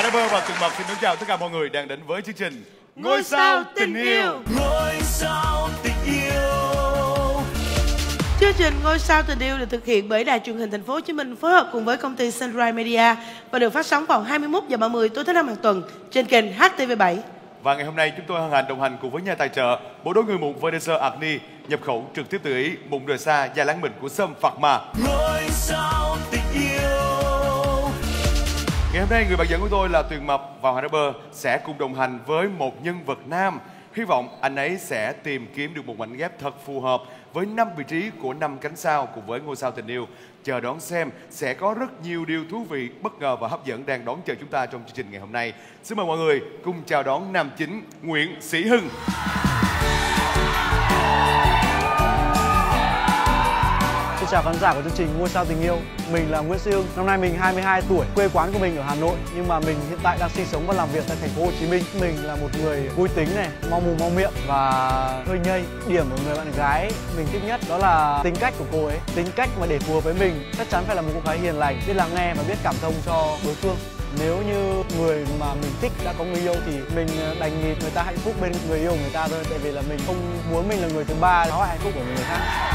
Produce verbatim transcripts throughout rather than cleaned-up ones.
Rapper và Tường Mập xin kính chào tất cả mọi người đang đến với chương trình Ngôi sao tình yêu. Ngôi sao tình yêu. Chương trình Ngôi sao tình yêu được thực hiện bởi Đài Truyền hình Thành phố Hồ Chí Minh phối hợp cùng với công ty Sunrise Media và được phát sóng vào hai mươi mốt giờ ba mươi tối thứ năm hàng tuần trên kênh H T V bảy. Và ngày hôm nay chúng tôi hân hạnh đồng hành cùng với nhà tài trợ bộ đôi người mụn Verdeser Agni, nhập khẩu trực tiếp từ Ý, mụn đời xa da láng mịn của Sâm Phạc Ma. Ngôi sao tình yêu. Ngày hôm nay người bạn dẫn của tôi là Tuyền Mập và Hoàng Rapper sẽ cùng đồng hành với một nhân vật nam. Hy vọng anh ấy sẽ tìm kiếm được một mảnh ghép thật phù hợp với năm vị trí của năm cánh sao cùng với Ngôi sao tình yêu. Chờ đón xem sẽ có rất nhiều điều thú vị, bất ngờ và hấp dẫn đang đón chờ chúng ta trong chương trình ngày hôm nay. Xin mời mọi người cùng chào đón nam chính Nguyễn Sĩ Hưng. Xin chào khán giả của chương trình Ngôi sao tình yêu. Mình là Nguyễn Sĩ Hưng, năm nay mình hai mươi hai tuổi, quê quán của mình ở Hà Nội nhưng mà mình hiện tại đang sinh sống và làm việc tại thành phố Hồ Chí Minh. Mình là một người vui tính này, mau mồm mau miệng và hơi nhây. Điểm của người bạn gái mình thích nhất đó là tính cách của cô ấy. Tính cách mà để phù hợp với mình chắc chắn phải là một cô gái hiền lành, biết lắng nghe và biết cảm thông cho đối phương. Nếu như người mà mình thích đã có người yêu thì mình đành nhìn người ta hạnh phúc bên người yêu của người ta thôi, tại vì là mình không muốn mình là người thứ ba đó là hạnh phúc của người khác.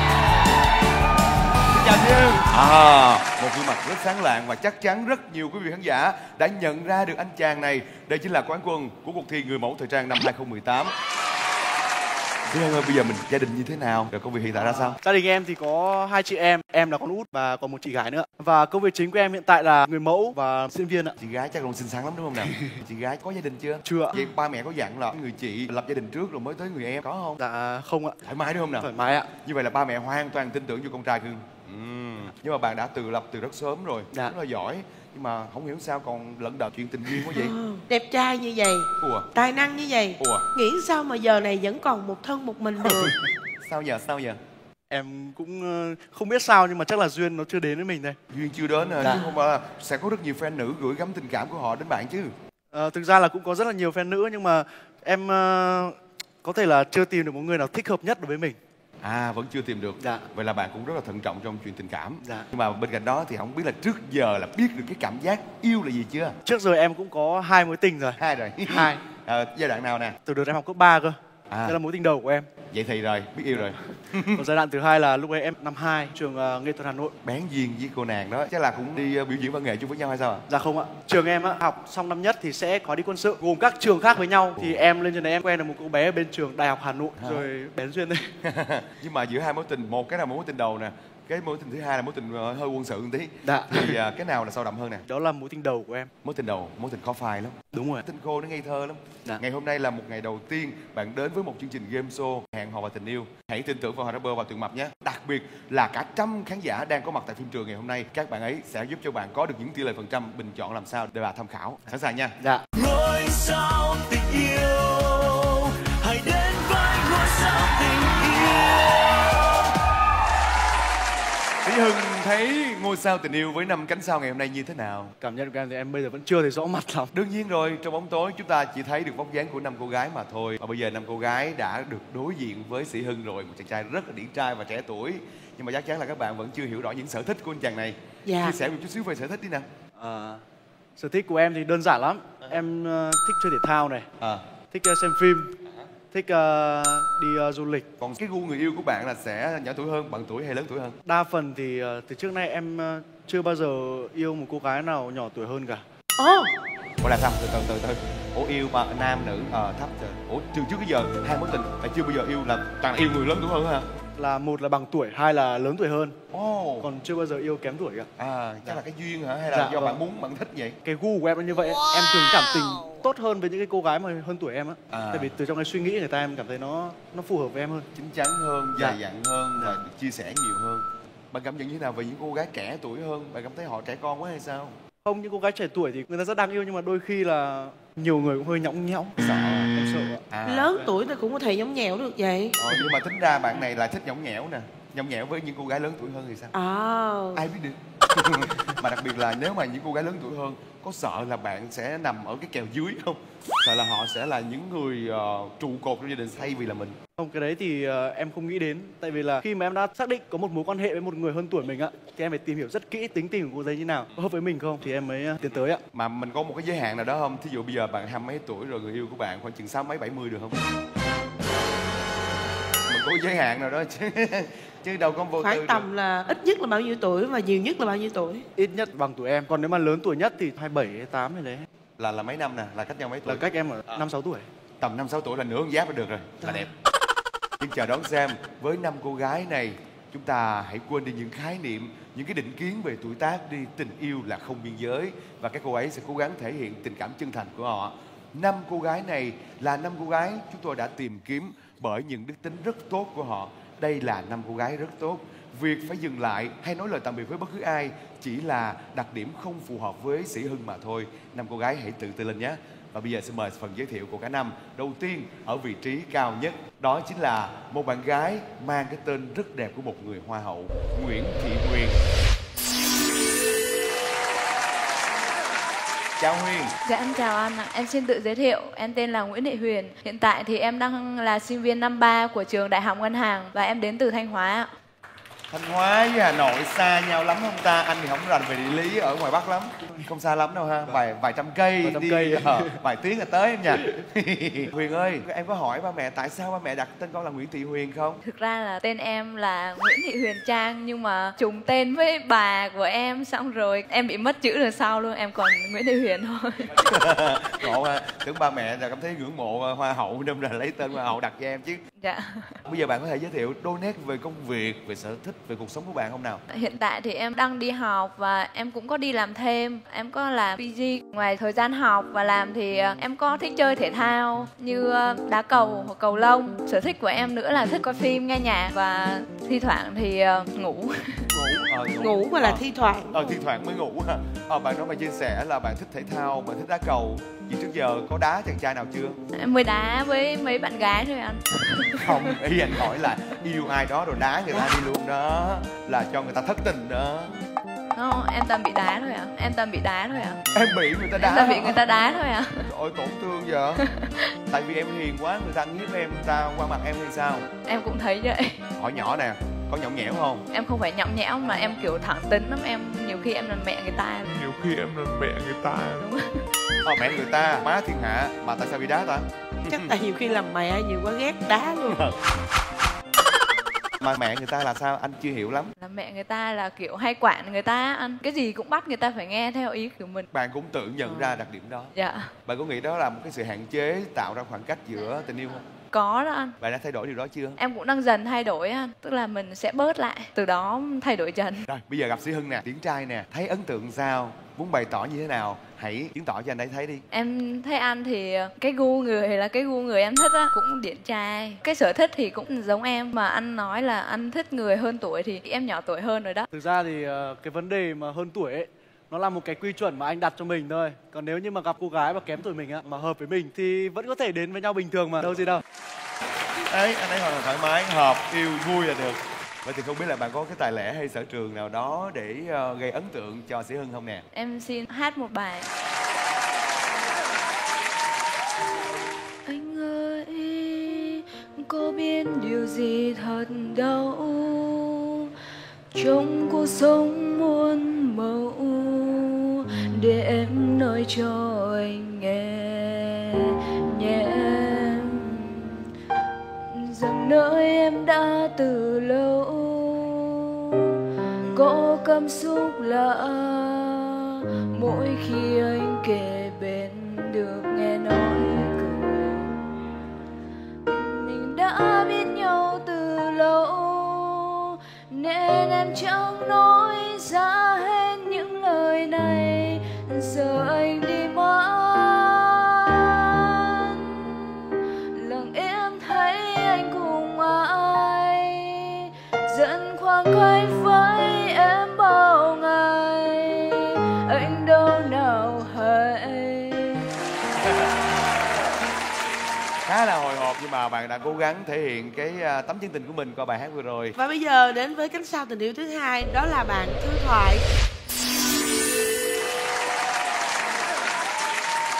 Chào chị Hưng. À, một gương mặt rất sáng lạng và chắc chắn rất nhiều quý vị khán giả đã nhận ra được anh chàng này. Đây chính là quán quân của cuộc thi người mẫu thời trang năm hai không một tám. Chị Hưng ơi, bây giờ mình gia đình như thế nào? Rồi công việc hiện tại ra sao? Gia đình em thì có hai chị em, em là con út và còn một chị gái nữa. Và công việc chính của em hiện tại là người mẫu và diễn viên ạ. Chị gái chắc còn xinh xắn lắm đúng không nào? Chị gái có gia đình chưa? Chưa. Vậy ba mẹ có dặn là người chị lập gia đình trước rồi mới tới người em có không? Dạ không ạ. Thoải mái đúng không nào? Thoải mái ạ. Như vậy là ba mẹ hoàn toàn tin tưởng vô con trai Hưng. Ừ. Nhưng mà bạn đã tự lập từ rất sớm rồi, dạ. rất là giỏi. Nhưng mà không hiểu sao còn lẫn đận chuyện tình duyên quá vậy. Ừ, đẹp trai như vậy, Ủa? tài năng như vậy, Ủa? nghĩ sao mà giờ này vẫn còn một thân một mình được. Sao giờ, sao giờ? Em cũng không biết sao nhưng mà chắc là duyên nó chưa đến với mình đây. Duyên chưa đến à, dạ. chứ không phải là sẽ có rất nhiều fan nữ gửi gắm tình cảm của họ đến bạn chứ. À, thực ra là cũng có rất là nhiều fan nữ nhưng mà em uh, có thể là chưa tìm được một người nào thích hợp nhất đối với mình. À, vẫn chưa tìm được. Dạ. Vậy là bạn cũng rất là thận trọng trong chuyện tình cảm. Dạ. Nhưng mà bên cạnh đó thì không biết là trước giờ là biết được cái cảm giác yêu là gì chưa? Trước giờ em cũng có hai mối tình rồi. Hai rồi. Hai. À, giai đoạn nào nè? Từ đợt em học cấp ba cơ. À. Đây là mối tình đầu của em. Vậy thì rồi, biết yêu rồi. Còn giai đoạn thứ hai là lúc ấy em năm hai, trường uh, nghệ thuật Hà Nội. Bén duyên với cô nàng đó, chắc là cũng đi uh, biểu diễn văn nghệ chung với nhau hay sao ạ? Dạ không ạ. Trường em á, học xong năm nhất thì sẽ có đi quân sự, gồm các trường khác với nhau. Ồ. Thì em lên trên đấy em quen được một cô bé ở bên trường Đại học Hà Nội, à. Rồi bén duyên đây. Nhưng mà giữa hai mối tình, một cái là mối tình đầu nè, cái mối tình thứ hai là mối tình uh, hơi quân sự một tí. Dạ. Thì uh, cái nào là sâu đậm hơn nè? Đó là mối tình đầu của em. Mối tình đầu, mối tình khó phai lắm. Đúng rồi. Tình cô nó ngây thơ lắm. Dạ. Ngày hôm nay là một ngày đầu tiên bạn đến với một chương trình game show Hẹn hò và tình yêu. Hãy tin tưởng vào Hoàng Rapper và Tuyền Mập nhé. Đặc biệt là cả trăm khán giả đang có mặt tại phim trường ngày hôm nay. Các bạn ấy sẽ giúp cho bạn có được những tỷ lệ phần trăm bình chọn làm sao để bạn tham khảo. Sẵn sàng nha. Dạ. Ngôi sao tình yêu. Hãy đến với ngôi sao tình yêu. Chị Hưng thấy ngôi sao tình yêu với năm cánh sao ngày hôm nay như thế nào? Cảm nhận của em thì em bây giờ vẫn chưa thấy rõ mặt lắm. Đương nhiên rồi, trong bóng tối chúng ta chỉ thấy được vóc dáng của năm cô gái mà thôi. Và bây giờ năm cô gái đã được đối diện với Sĩ Hưng rồi, một chàng trai rất là điển trai và trẻ tuổi. Nhưng mà chắc chắn là các bạn vẫn chưa hiểu rõ những sở thích của anh chàng này. Dạ. Chia sẻ một chút xíu về sở thích đi nè. À, sở thích của em thì đơn giản lắm. Em uh, thích chơi thể thao này, À. thích uh, xem phim, thích uh, đi uh, du lịch. Còn cái gu người yêu của bạn là sẽ nhỏ tuổi hơn, bằng tuổi hay lớn tuổi hơn? Đa phần thì uh, từ trước nay em uh, chưa bao giờ yêu một cô gái nào nhỏ tuổi hơn cả. Ồ, Ủa là sao? Từ từ từ từ. Ủa yêu mà nam nữ ờ thấp rồi. Ủa từ trước tới giờ hai mối tình là chưa bao giờ yêu là toàn yêu người lớn tuổi hơn hả? Là một là bằng tuổi, hai là lớn tuổi hơn. Ồ. Oh. Còn chưa bao giờ yêu kém tuổi cả. À, chắc dạ. là cái duyên hả? Hay là Dạ, do vâng. bạn muốn, bạn thích vậy? Cái gu của em là như vậy. Wow. Em thường cảm tình tốt hơn với những cái cô gái mà hơn tuổi em á. À. Tại vì từ trong cái suy nghĩ người ta em cảm thấy nó nó phù hợp với em hơn. Chín chắn hơn, Dạ. dày dặn hơn Dạ. và được chia sẻ nhiều hơn. Bạn cảm nhận như thế nào về những cô gái trẻ tuổi hơn? Bạn cảm thấy họ trẻ con quá hay sao? Không, những cô gái trẻ tuổi thì người ta rất đáng yêu nhưng mà đôi khi là nhiều người cũng hơi nhõng nhẽo. Sợ. Em sợ ạ. À. lớn tuổi thì cũng có thể giống nhẽo được vậy. Ờ, nhưng mà tính ra bạn này lại thích nhõng nhẽo nè. Nhõng nhẽo với những cô gái lớn tuổi hơn thì sao? À. Ai biết được? Mà đặc biệt là nếu mà những cô gái lớn tuổi hơn, có sợ là bạn sẽ nằm ở cái kèo dưới không? Sợ là họ sẽ là những người uh, trụ cột trong gia đình thay vì là mình. Không, cái đấy thì uh, em không nghĩ đến. Tại vì là khi mà em đã xác định có một mối quan hệ với một người hơn tuổi mình á, thì em phải tìm hiểu rất kỹ tính tình của cô đấy như nào, có hợp với mình không thì em mới uh, tiến tới ạ. Mà mình có một cái giới hạn nào đó không? Thí dụ bây giờ bạn hai mấy tuổi rồi, người yêu của bạn khoảng chừng sáu mấy bảy mươi được không? Mình có cái giới hạn nào đó chứ. Chứ đâu có vô tư Khoảng được. tầm là ít nhất là bao nhiêu tuổi và nhiều nhất là bao nhiêu tuổi? Ít nhất bằng tuổi em, còn nếu mà lớn tuổi nhất thì hai bảy, hai mươi tám hay đấy. Là là mấy năm nè, là cách nhau mấy tuổi? Là cách em ở năm sáu tuổi. Tầm năm sáu tuổi là nửa con giáp là được rồi, là đẹp. Nhưng chờ đón xem với năm cô gái này, chúng ta hãy quên đi những khái niệm, những cái định kiến về tuổi tác đi. Tình yêu là không biên giới và các cô ấy sẽ cố gắng thể hiện tình cảm chân thành của họ. Năm cô gái này là năm cô gái chúng tôi đã tìm kiếm bởi những đức tính rất tốt của họ. Đây là năm cô gái rất tốt. Việc phải dừng lại hay nói lời tạm biệt với bất cứ ai chỉ là đặc điểm không phù hợp với Sĩ Hưng mà thôi. Năm cô gái hãy tự tin lên nhé. Và bây giờ xin mời phần giới thiệu của cả năm. Đầu tiên ở vị trí cao nhất, đó chính là một bạn gái mang cái tên rất đẹp của một người hoa hậu, Nguyễn Thị Huyền. Chào Huyền. Dạ em chào anh ạ. Em xin tự giới thiệu, em tên là Nguyễn Thị Huyền. Hiện tại thì em đang là sinh viên năm ba của trường Đại học Ngân hàng và em đến từ Thanh Hóa ạ. Thanh Hóa với Hà Nội xa nhau lắm không ta? Anh thì không rành về địa lý ở ngoài Bắc lắm. Không xa lắm đâu ha, vài vài trăm cây Vài trăm đi cây. ờ, vài tiếng là tới em nha. Huyền ơi, em có hỏi ba mẹ tại sao ba mẹ đặt tên con là Nguyễn Thị Huyền không? Thực ra là tên em là Nguyễn Thị Huyền Trang nhưng mà trùng tên với bà của em, xong rồi em bị mất chữ rồi sau luôn, em còn Nguyễn Thị Huyền thôi. Ngộ ha, tưởng ba mẹ là cảm thấy ngưỡng mộ hoa hậu nên là lấy tên hoa hậu đặt cho em chứ. Dạ. Bây giờ bạn có thể giới thiệu đôi nét về công việc, về sở thích, về cuộc sống của bạn không nào? Hiện tại thì em đang đi học và em cũng có đi làm thêm. Em có làm pê giê. Ngoài thời gian học và làm thì em có thích chơi thể thao như đá cầu hoặc cầu lông. Sở thích của em nữa là thích coi phim, nghe nhạc và thi thoảng thì ngủ. Ngủ, ờ, ngủ. Ngủ mà là Ờ. thi thoảng. Ờ, thi thoảng mới ngủ ha. Ờ, bạn nói bạn chia sẻ là bạn thích thể thao, bạn thích đá cầu. Vì trước giờ có đá chàng trai nào chưa? Em mới đá với mấy bạn gái thôi anh. Không, ý anh hỏi là yêu ai đó rồi đá người ta đi luôn đó. Là cho người ta thất tình đó. Không, em toàn bị đá thôi ạ. Em toàn bị đá thôi ạ. Em bị người ta đá. Em toàn bị người ta đá thôi ạ. Ôi tổn thương vậy. Tại vì em hiền quá, người ta nghiếp em, người ta qua mặt em hay sao? Em cũng thấy vậy. Hỏi nhỏ nè, có nhõng nhẽo không? Em không phải nhõng nhẽo mà em kiểu thẳng tính lắm. Em nhiều khi em là mẹ người ta. Nhiều khi em là mẹ người ta. Đúng. Ờ, mẹ người ta, má thiên hạ, mà tại sao bị đá ta? Chắc tại nhiều khi làm mẹ nhiều quá ghét đá luôn. Mà mẹ người ta là sao? Anh chưa hiểu lắm. Là mẹ người ta là kiểu hay quản người ta ăn. Cái gì cũng bắt người ta phải nghe theo ý của mình. Bạn cũng tự nhận ra đặc điểm đó. Dạ. Bạn có nghĩ đó là một cái sự hạn chế tạo ra khoảng cách giữa tình yêu không? Có đó anh. Bạn đã thay đổi điều đó chưa? Em cũng đang dần thay đổi anh. Tức là mình sẽ bớt lại, từ đó thay đổi dần. Rồi, bây giờ gặp Sĩ Hưng nè, điển trai nè, thấy ấn tượng sao? Muốn bày tỏ như thế nào? Hãy chứng tỏ cho anh ấy thấy đi. Em thấy anh thì cái gu người là cái gu người em thích á, cũng điển trai. Cái sở thích thì cũng giống em. Mà anh nói là anh thích người hơn tuổi thì em nhỏ tuổi hơn rồi đó. Thực ra thì uh, cái vấn đề mà hơn tuổi ấy, nó là một cái quy chuẩn mà anh đặt cho mình thôi. Còn nếu như mà gặp cô gái mà kém tuổi mình á, mà hợp với mình thì vẫn có thể đến với nhau bình thường mà, đâu gì đâu. Đấy, anh ấy hoàn toàn thoải mái, hợp, yêu, vui là được. Vậy thì không biết là bạn có cái tài lẻ hay sở trường nào đó để uh, gây ấn tượng cho Sĩ Hưng không nè? Em xin hát một bài. Anh ơi, có biết điều gì thật đau trong cuộc sống muôn màu, để em nói cho anh nghe nhé, rằng nơi em đã từ lâu có cảm xúc lạ mỗi khi anh kề bên được nghe nói cười. Mình đã biết nhau từ lâu nên em chẳng nói ra hết những lời này, giờ anh đi mất lặng em thấy anh cùng ai dẫn khoảng cách với em bao ngày, anh đâu nào hay. Khá là hồi hộp nhưng mà bạn đã cố gắng thể hiện cái uh, tấm chân tình của mình qua bài hát vừa rồi. Và bây giờ đến với cánh sau tình yêu thứ hai, đó là bạn Thư Thoại.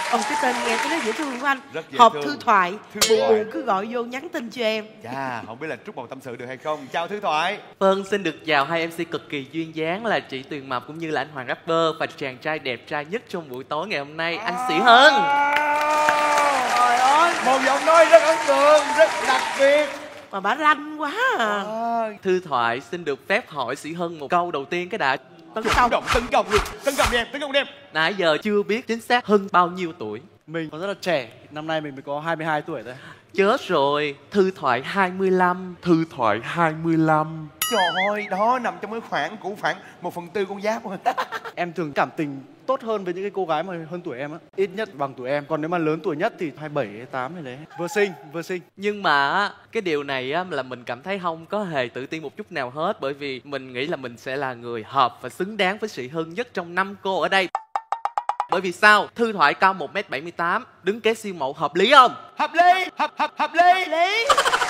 Ồ, cái tên nghe cái đó dễ thương của anh. Rất dễ Hộp thương. thư thoại. Thư Buồn thoại. buồn cứ gọi vô nhắn tin cho em. Chà, không biết là Trúc Bầu tâm sự được hay không. Chào Thư Thoại. Vâng, xin được chào hai em xê cực kỳ duyên dáng là chị Tuyền Mập cũng như là anh Hoàng Rapper và chàng trai đẹp trai nhất trong buổi tối ngày hôm nay, anh Sĩ Hân. Trời ơi, Một giọng nói rất ấn tượng, rất đặc biệt. mà bả lanh quá à. À, Thư Thoại xin được phép hỏi Sĩ Hân một câu đầu tiên cái đã. Tấn chủ công. động tấn công luôn, tấn công đi em, tấn công đi em. Nãy giờ chưa biết chính xác Hân bao nhiêu tuổi. Mình còn rất là trẻ, năm nay mình mới có hai mươi hai tuổi thôi. Chết rồi, Thư Thoại hai mươi lăm. Thư Thoại hai mươi lăm. Trời ơi, đó nằm trong cái khoảng cũ khoảng một phần tư con giáp. Em thường cảm tình tốt hơn với những cái cô gái mà hơn tuổi em á, ít nhất bằng tuổi em. Còn nếu mà lớn tuổi nhất thì hai mươi bảy, hai mươi tám này đấy. Vừa sinh, vừa sinh. Nhưng mà á, cái điều này á, là mình cảm thấy không có hề tự tin một chút nào hết. Bởi vì mình nghĩ là mình sẽ là người hợp và xứng đáng với Sĩ Hân nhất trong năm cô ở đây. Bởi vì sao? Thư Thoại cao một mét bảy mươi tám, đứng kế siêu mẫu hợp lý không? Hợp lý, hợp hợp hợp lý. Lý.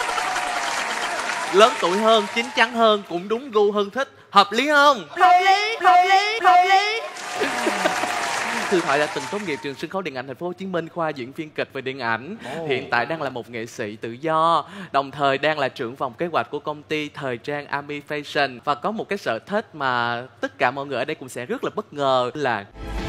Lớn tuổi hơn, chín chắn hơn, cũng đúng gu Hân thích. Hợp lý không? Hợp lý, hợp lý, hợp lý. Thư Thoại đã từng tốt nghiệp trường sân khấu điện ảnh Thành phố Hồ Chí Minh, khoa diễn viên kịch và điện ảnh. Oh. Hiện tại đang là một nghệ sĩ tự do, đồng thời đang là trưởng phòng kế hoạch của công ty thời trang Ami Fashion và có một cái sở thích mà tất cả mọi người ở đây cũng sẽ rất là bất ngờ là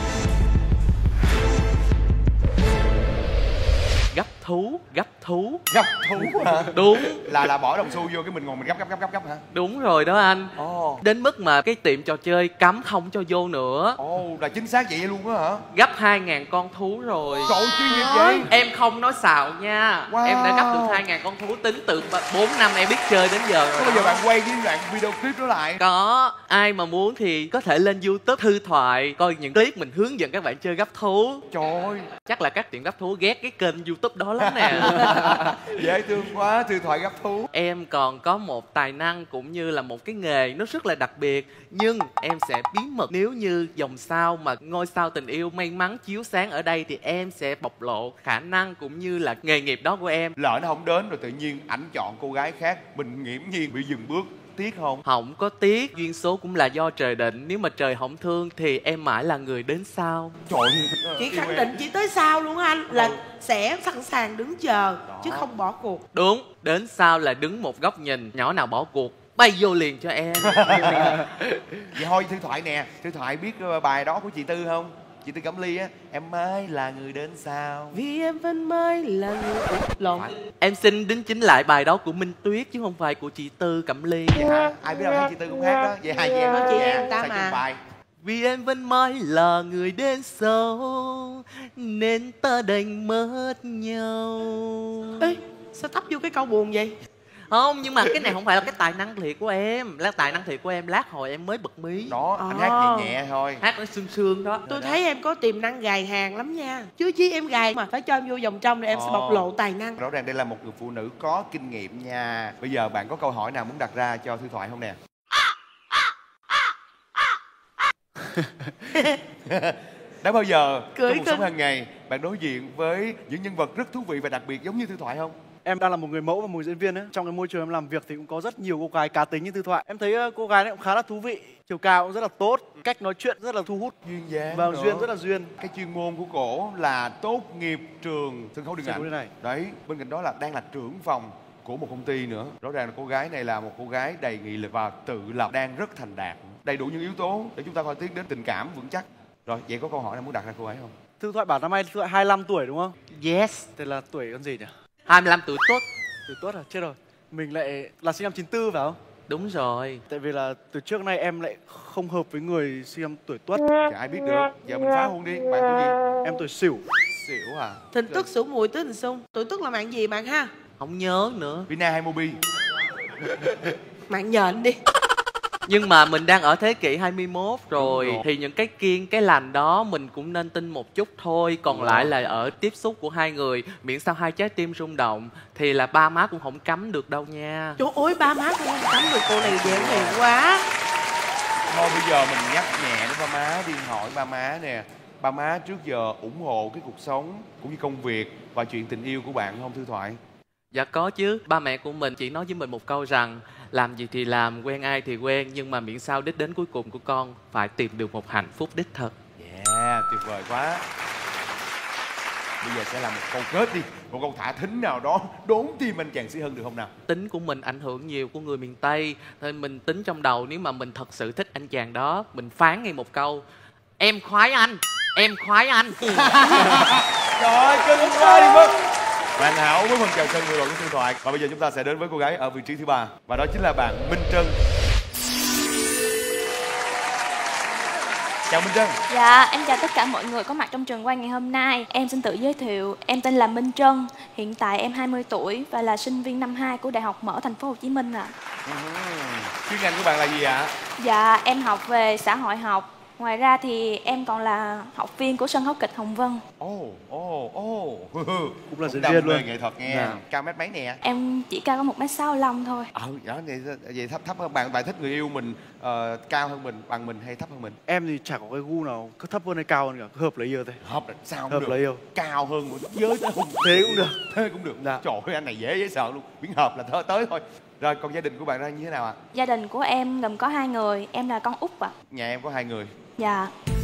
gấp thú, gấp thú. Gấp thú hả? Đúng. Là là bỏ đồng xu vô cái mình ngồi mình gấp gấp gấp gấp gấp hả? Đúng rồi đó anh. Ồ. Oh. Đến mức mà cái tiệm trò chơi cấm không cho vô nữa. Ồ, oh, là chính xác vậy luôn á hả? Gấp hai ngàn con thú rồi. Trời ơi, chuyên nghiệp vậy. Em không nói xạo nha. Wow. Em đã gấp được hai ngàn con thú tính từ bốn năm em biết chơi đến giờ rồi. Có bao giờ bạn quay cái đoạn video clip đó lại? Có. Ai mà muốn thì có thể lên YouTube Thư Thoại coi những clip mình hướng dẫn các bạn chơi gấp thú. Trời ơi. Chắc là các tiệm gấp thú ghét cái kênh YouTube đó lắm nè. Dễ thương quá, Thư Thoại gấp thú. Em còn có một tài năng cũng như là một cái nghề nó rất là đặc biệt. Nhưng em sẽ bí mật. Nếu như dòng sao mà ngôi sao tình yêu may mắn chiếu sáng ở đây thì em sẽ bộc lộ khả năng cũng như là nghề nghiệp đó của em. Lỡ nó không đến rồi tự nhiên ảnh chọn cô gái khác, mình nghiễm nhiên bị dừng bước, tiếc không? Không có tiếc, duyên số cũng là do trời định. Nếu mà trời không thương thì em mãi là người đến sau. Trời ơi, Chị yêu khẳng em. định chị tới sau luôn anh. Là Ừ. sẽ sẵn sàng đứng chờ Đó. chứ không bỏ cuộc. Đúng, đến sau là đứng một góc nhìn, nhỏ nào bỏ cuộc bay vô liền cho em. Vậy thôi Thư Thoại nè, Thư Thoại biết uh, bài đó của chị Tư không? Chị Tư Cẩm Ly á, em mới là người đến sau. Vì em vẫn mới là người... Ủa, lộn. Em xin đính chính lại bài đó của Minh Tuyết chứ không phải của chị Tư Cẩm Ly. Hả? Ai biết đâu thấy chị Tư cũng hát đó. Vậy hai chị em Chị hát em nhà, ta sao mà. chung bài. Vì em vẫn mãi là người đến sau nên ta đành mất nhau. Ê, sao tấp vô cái câu buồn vậy? Không, nhưng mà cái này không phải là cái tài năng thiệt của em. Là tài năng thiệt của em lát hồi em mới bật mí. Đó, anh À. hát nhẹ nhẹ thôi. Hát nó sương sương đó. Tôi thấy em có tiềm năng gài hàng lắm nha. Chứ chi em gài mà phải cho em vô vòng trong để em sẽ Ồ. bộc lộ tài năng. Rõ ràng đây là một người phụ nữ có kinh nghiệm nha. Bây giờ bạn có câu hỏi nào muốn đặt ra cho Thư Thoại không nè? Đã bao giờ Cười trong cuộc sống kinh. hàng ngày bạn đối diện với những nhân vật rất thú vị và đặc biệt giống như Thư Thoại không? Em đang là một người mẫu và một diễn viên ấy. Trong cái môi trường em làm việc thì cũng có rất nhiều cô gái cá tính như Thư Thoại. Em thấy ờ, cô gái này cũng khá là thú vị, chiều cao cũng rất là tốt, cách nói chuyện rất là thu hút. Duyên dáng Vâng, nữa. duyên rất là duyên. Cái chuyên môn của cổ là tốt nghiệp trường sân khấu điện Sân khấu ảnh điện ảnh. đấy, bên cạnh đó là đang là trưởng phòng của một công ty nữa. Rõ ràng là cô gái này là một cô gái đầy nghị lực và tự lập, đang rất thành đạt, đầy đủ những yếu tố để chúng ta coi tiến đến tình cảm vững chắc. Rồi, vậy có câu hỏi nào muốn đặt ra cô ấy không? Thư Thoại bảo năm nay Thư Thoại hai mươi lăm tuổi đúng không? Yes. Thế là tuổi con gì nhỉ? hai mươi lăm tuổi tốt. Tuổi Tuất à? Chết rồi. Mình lại là sinh năm chín tư phải không? Đúng rồi. Tại vì là từ trước nay em lại không hợp với người sinh năm tuổi Tuất. Chả ai biết được. Giờ mình phá hôn đi. Bạn tuổi gì? Em tuổi Sửu. Xỉu à? Thìn Tuất Sửu Mùi Tý Thìn Xung. Tuổi Tuất là mạng gì bạn ha? Không nhớ nữa. Vina hay Mobi? Mạng nhện đi. Nhưng mà mình đang ở thế kỷ hai mươi mốt rồi, Đúng rồi. thì những cái kiêng cái lành đó mình cũng nên tin một chút thôi. Còn Đúng lại rồi. là ở tiếp xúc của hai người, miễn sao hai trái tim rung động thì là ba má cũng không cấm được đâu nha. Trời ơi, ba má cũng không cấm được, cô này dễ hiền quá. Thôi bây giờ mình nhắc nhẹ đến ba má đi, hỏi ba má nè. Ba má trước giờ ủng hộ cái cuộc sống cũng như công việc và chuyện tình yêu của bạn không Thư Thoại? Dạ có chứ, ba mẹ của mình chỉ nói với mình một câu rằng làm gì thì làm, quen ai thì quen, nhưng mà miễn sao đích đến cuối cùng của con phải tìm được một hạnh phúc đích thực. Yeah, tuyệt vời quá. Bây giờ sẽ là một câu kết đi, một câu thả thính nào đó đốn tim anh chàng Sĩ Hân được không nào? Tính của mình ảnh hưởng nhiều của người miền Tây, nên mình tính trong đầu nếu mà mình thật sự thích anh chàng đó, mình phán ngay một câu: em khoái anh, em khoái anh. Trời ơi, cưng quá đi mất. Hoàn hảo với phần chào sân vừa rồi của Thư Thoại. Và bây giờ chúng ta sẽ đến với cô gái ở vị trí thứ ba, và đó chính là bạn Minh Trân. Chào Minh Trân. Dạ, em chào tất cả mọi người có mặt trong trường quay ngày hôm nay. Em xin tự giới thiệu, em tên là Minh Trân. Hiện tại em hai mươi tuổi và là sinh viên năm hai của Đại học Mở Thành phố Hồ Chí Minh ạ. À. Chuyên ngành của bạn là gì ạ? Dạ, em học về xã hội học. Ngoài ra thì em còn là học viên của sân khấu kịch Hồng Vân. Ồ, ồ, ồ. Cũng là diễn viên luôn. Nghệ thuật nghe. Dạ. Cao mét mấy nè? Em chỉ cao có một mét sáu mươi lăm thôi. Ờ, đó, vậy, vậy thấp thấp hơn bạn. Bạn thích người yêu mình uh, cao hơn mình, bằng mình hay thấp hơn mình? Em thì chả có cái gu nào cứ thấp hơn hay cao hơn cả, cứ hợp lấy yêu thôi. Hợp là sao cũng Hợp được. lấy yêu. Cao hơn một giới tới không? Thế cũng được. Thế cũng được. Dạ. Trời ơi, anh này dễ dễ sợ luôn. Miễn hợp là thơ tới thôi. Rồi, còn gia đình của bạn ra như thế nào ạ? À? Gia đình của em gồm có hai người, em là con út ạ. Nhà em có hai người. Dạ.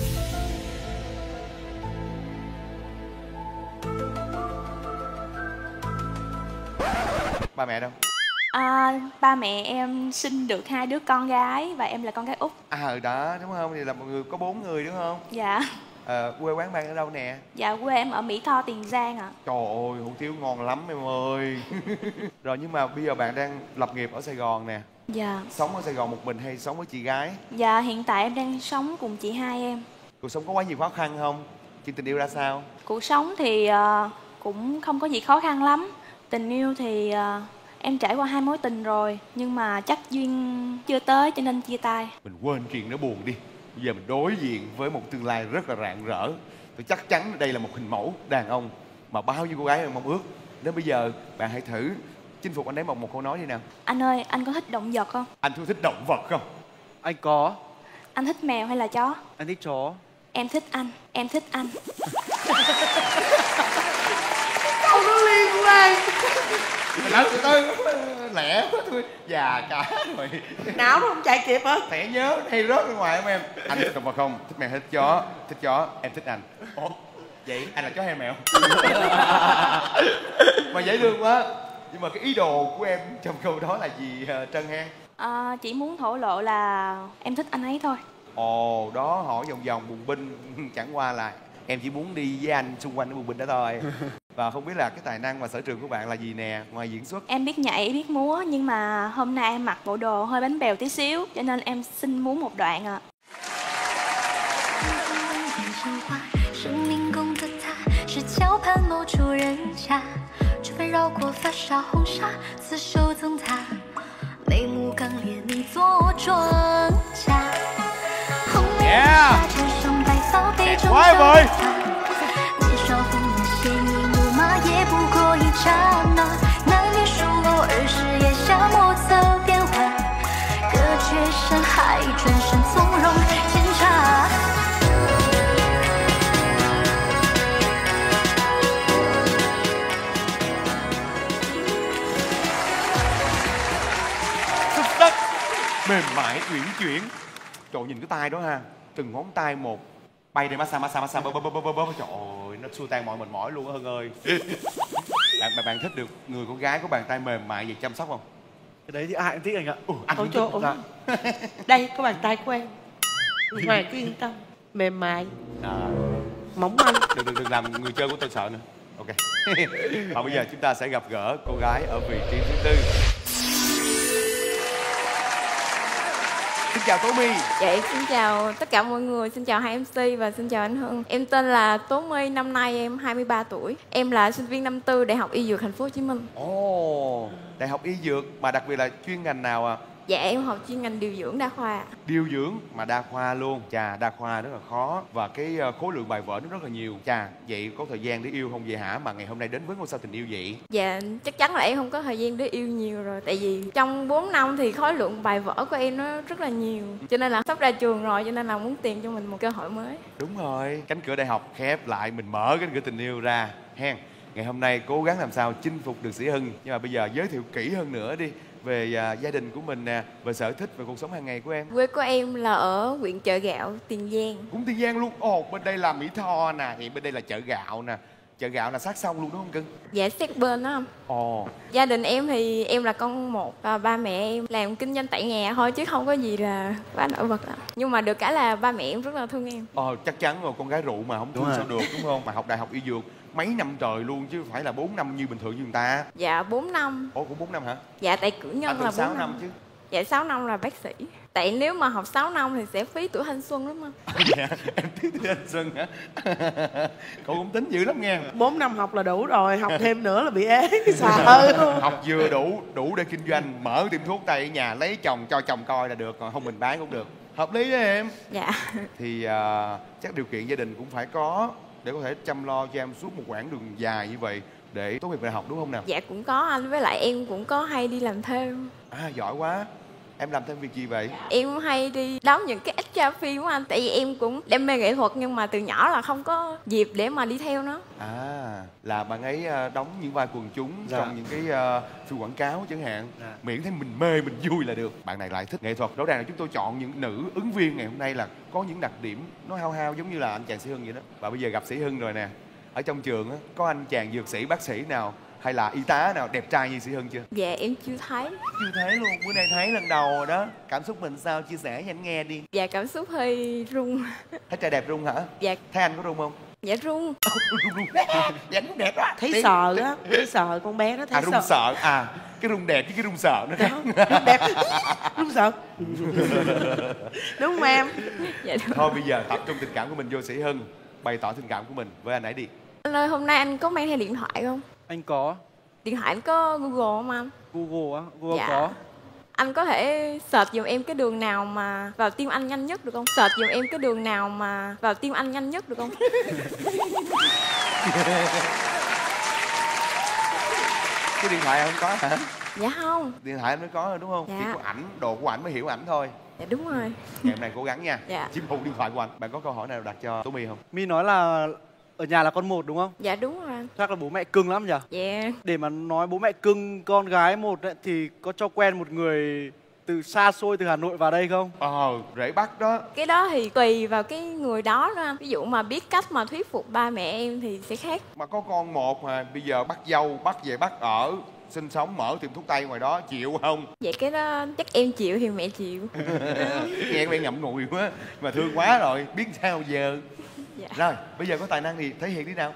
Ba mẹ đâu? À, ba mẹ em sinh được hai đứa con gái và em là con gái út. À ừ đó, đúng không? Thì là một người có bốn người đúng không? Dạ. À, quê quán bạn ở đâu nè? Dạ, quê em ở Mỹ Tho, Tiền Giang ạ. Trời ơi, hủ tiếu ngon lắm em ơi. Rồi nhưng mà bây giờ bạn đang lập nghiệp ở Sài Gòn nè. Dạ. Sống ở Sài Gòn một mình hay sống với chị gái? Dạ, hiện tại em đang sống cùng chị hai em. Cuộc sống có quá nhiều khó khăn không? Chuyện tình yêu ra sao? Cuộc sống thì uh, cũng không có gì khó khăn lắm. Tình yêu thì uh, em trải qua hai mối tình rồi, nhưng mà chắc duyên chưa tới cho nên chia tay. Mình quên chuyện nó buồn đi. Bây giờ mình đối diện với một tương lai rất là rạng rỡ. Tôi chắc chắn đây là một hình mẫu đàn ông mà bao nhiêu cô gái mong ước. Đến bây giờ bạn hãy thử chinh phục anh ấy bằng một câu nói đi nào. Anh ơi, anh có thích động vật không? Anh có thích động vật không? Anh có. Anh thích mèo hay là chó? Anh thích chó. Em thích anh, em thích anh. Câu nó liên quan. Làm từ từ lẻ quá thôi. Già cả rồi. Não nó không chạy kịp hết. Thẻ nhớ hay rớt ra ngoài không em? Anh thích động vật không? Thích mèo hay thích chó? Thích chó, em thích anh. Ủa? Vậy anh là chó hay mèo? Mà dễ thương quá. Nhưng mà cái ý đồ của em trong câu đó là gì Trân ha? À, chỉ muốn thổ lộ là em thích anh ấy thôi. Ồ, đó hỏi vòng vòng bùng binh. Chẳng qua là em chỉ muốn đi với anh xung quanh cái bùng binh đó thôi. Và không biết là cái tài năng và sở trường của bạn là gì nè, ngoài diễn xuất? Em biết nhảy, biết múa, nhưng mà hôm nay em mặc bộ đồ hơi bánh bèo tí xíu, cho nên em xin múa một đoạn ạ. À. đẹp quá em ơi. Xuất sắc, mềm mại uyển chuyển. Trời, nhìn cái tay đó ha, từng ngón tay một bay đi massage massage massage bơ bơ bơ bơ bơ. Trời ơi, nó xua tan mọi mệt mỏi luôn á Hân ơi. bạn, bạn bạn thích được người con gái có bàn tay mềm mại vậy chăm sóc không? Cái đấy thì ai cũng thích anh ạ. Ừ, anh Ôi cũng trời thích. ơi. Đây có bàn tay của em. Hoàng cứ yên tâm. Mềm mại, À, mỏng manh. đừng đừng đừng làm người chơi của tôi sợ nữa. Ok. Và bây giờ chúng ta sẽ gặp gỡ cô gái ở vị trí thứ tư. Xin chào Tố My. Dạ, xin chào tất cả mọi người, xin chào hai em xê và xin chào anh Hưng. Em tên là Tố My, năm nay em hai mươi ba tuổi. Em là sinh viên năm tư Đại học Y Dược Thành phố Hồ Chí Minh. Ồ, Đại học Y Dược mà đặc biệt là chuyên ngành nào à? Dạ, em học chuyên ngành điều dưỡng đa khoa. Điều dưỡng mà đa khoa luôn. Chà, đa khoa rất là khó và cái khối lượng bài vở nó rất là nhiều. Chà, vậy có thời gian để yêu không vậy hả? Mà ngày hôm nay đến với ngôi sao tình yêu vậy? Dạ, chắc chắn là em không có thời gian để yêu nhiều rồi. Tại vì trong bốn năm thì khối lượng bài vở của em nó rất là nhiều. Cho nên là sắp ra trường rồi, cho nên là muốn tìm cho mình một cơ hội mới. Đúng rồi, cánh cửa đại học khép lại, mình mở cánh cửa tình yêu ra hen. Ngày hôm nay cố gắng làm sao chinh phục được Sĩ Hưng. Nhưng mà bây giờ giới thiệu kỹ hơn nữa đi về à, gia đình của mình nè, về sở thích, về cuộc sống hàng ngày của em. Quê của em là ở huyện Chợ Gạo, Tiền Giang. Cũng Tiền Giang luôn. Ồ, bên đây là Mỹ Tho nè, thì bên đây là Chợ Gạo nè. Chợ gạo là sát sông luôn đúng không cưng? Dạ sát bên đó không? Ồ. Gia đình em thì em là con một và ba mẹ em làm kinh doanh tại nhà thôi chứ không có gì là quá nổi bật lắm. Nhưng mà được cái là ba mẹ em rất là thương em. Ờ chắc chắn rồi, con gái rượu mà không thương sao được đúng không? Mà học đại học y dược mấy năm trời luôn chứ phải là bốn năm như bình thường như người ta. Dạ bốn năm. Ủa cũng bốn năm hả? Dạ tại cử nhân anh là sáu bốn năm năm chứ. Dạ sáu năm là bác sĩ. Tại nếu mà học sáu năm thì sẽ phí tuổi thanh xuân lắm không? Dạ em biết tuổi thanh xuân hả? Cậu cũng tính dữ lắm nghe. Bốn năm học là đủ rồi, học thêm nữa là bị ế sợ luôn. Học vừa đủ đủ để kinh doanh, mở tiệm thuốc tây ở nhà, lấy chồng cho chồng coi là được, còn không mình bán cũng được. Hợp lý đó em. Dạ. Thì uh, chắc điều kiện gia đình cũng phải có để có thể chăm lo cho em suốt một quãng đường dài như vậy để tốt nghiệp đại học đúng không nào? Dạ cũng có anh, với lại em cũng có hay đi làm thêm. À giỏi quá. Em làm thêm việc gì vậy? Em hay đi đóng những cái extra phim của anh. Tại vì em cũng đam mê nghệ thuật nhưng mà từ nhỏ là không có dịp để mà đi theo nó. À là bạn ấy đóng những vai quần chúng dạ. trong những cái uh, phim quảng cáo chẳng hạn. Dạ. Miễn thấy mình mê, mình vui là được. Bạn này lại thích nghệ thuật. Rõ ràng là chúng tôi chọn những nữ ứng viên ngày hôm nay là có những đặc điểm nó hao hao giống như là anh chàng Sĩ Hưng vậy đó. Và bây giờ gặp Sĩ Hưng rồi nè. Ở trong trường á, có anh chàng dược sĩ, bác sĩ nào hay là y tá nào đẹp trai như Sĩ Hưng chưa? Dạ em chưa thấy. Chưa thấy luôn, bữa nay thấy lần đầu rồi đó. Cảm xúc mình sao, chia sẻ cho anh nghe đi. Dạ cảm xúc hơi run. Thấy trai đẹp run hả? Dạ. Thấy anh có run không? Dạ run. Run run. Dạ cũng đẹp đó. Thấy sợ á, thấy sợ con bé nó thấy à, sợ. run sợ. À cái run đẹp với cái run sợ nó khác. Run đẹp, run sợ. Đúng không em? Dạ đúng. Thôi bây giờ tập trung tình cảm của mình vô Sĩ Hưng, bày tỏ tình cảm của mình với anh ấy đi. Anh ơi hôm nay anh có mang theo điện thoại không? Anh có. Điện thoại anh có Google không anh? Google á? Google Dạ. có. Anh có thể search giùm em cái đường nào mà vào tim anh nhanh nhất được không? Search giùm em cái đường nào mà vào tim anh nhanh nhất được không? Cái điện thoại em không có hả? Dạ không. Điện thoại em mới có rồi đúng không? Dạ. Chỉ có ảnh, đồ của ảnh mới hiểu ảnh thôi. Dạ đúng rồi. Ngày hôm nay cố gắng nha. Dạ. Chiếm hữu điện thoại của anh. Bạn có câu hỏi nào đặt cho Tố My không? My nói là ở nhà là con một đúng không? Dạ đúng rồi anh. Chắc là bố mẹ cưng lắm nhỉ? Dạ. Để mà nói bố mẹ cưng con gái một ấy, thì có cho quen một người từ xa xôi từ Hà Nội vào đây không? Ờ, rễ Bắc đó. Cái đó thì tùy vào cái người đó nữa anh. Ví dụ mà biết cách mà thuyết phục ba mẹ em thì sẽ khác. Mà có con một mà bây giờ bắt dâu, bắt về bắt ở, sinh sống mở tiệm thuốc tây ngoài đó, chịu không? Vậy cái đó chắc em chịu thì mẹ chịu. Nghe bạn ngậm ngùi quá, mà thương quá rồi, biết sao giờ. Dạ. Rồi, bây giờ có tài năng thì thể hiện đi nào.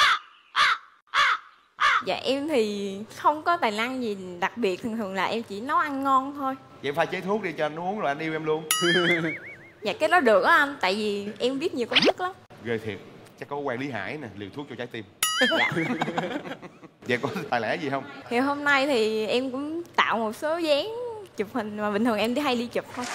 Dạ em thì không có tài năng gì đặc biệt, thường thường là em chỉ nấu ăn ngon thôi. Vậy pha chế thuốc đi cho anh uống rồi anh yêu em luôn. Dạ cái đó được á anh, tại vì em biết nhiều công thức lắm. Ghê thiệt, chắc có quen Lý Hải nè, liều thuốc cho trái tim. Dạ. Vậy có tài lẻ gì không? Thì hôm nay thì em cũng tạo một số dáng chụp hình mà bình thường em đi hay đi chụp thôi.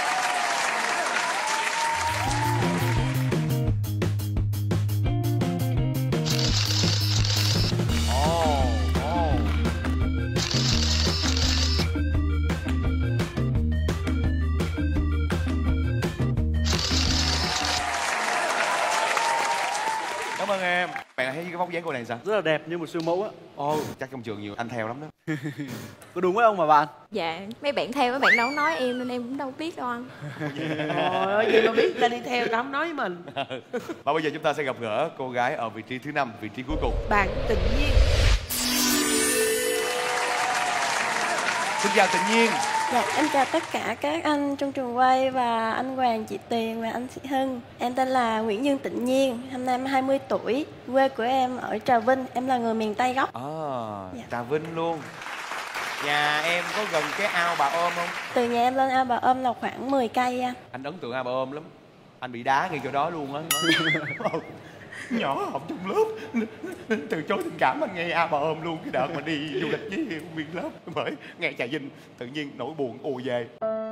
Cảm ơn em. Bạn thấy cái vóc dáng cô này sao? Rất là đẹp như một siêu mẫu á. Ồ, chắc trong trường nhiều anh theo lắm đó. Có đúng không mà bạn? Dạ mấy bạn theo mấy bạn đâu nói em nên em cũng đâu biết đâu anh. Trời ơi, gì mà biết ta đi theo tao không nói với mình. Và bây giờ chúng ta sẽ gặp gỡ cô gái ở vị trí thứ năm, vị trí cuối cùng. Bạn Tự Nhiên. Xin chào Tự Nhiên. Dạ, em chào tất cả các anh trong trường quay và anh Hoàng, chị Tuyền và anh Sĩ Hưng. Em tên là Nguyễn Dương Tự Nhiên, năm nay em hai mươi tuổi. Quê của em ở Trà Vinh, em là người miền Tây gốc. À, Dạ. Trà Vinh luôn. Nhà em có gần cái ao Bà Ôm không? Từ nhà em lên ao Bà Ôm là khoảng mười cây anh. Anh ấn tượng ao Bà Ôm lắm. Anh bị đá ngay chỗ đó luôn á. Nhỏ học trong lớp từ chối tình cảm anh nghe ao Bà Ôm luôn. Cái đợt mà đi du lịch với nguyên lớp bởi nghe Trà Vinh tự nhiên nỗi buồn ùa về.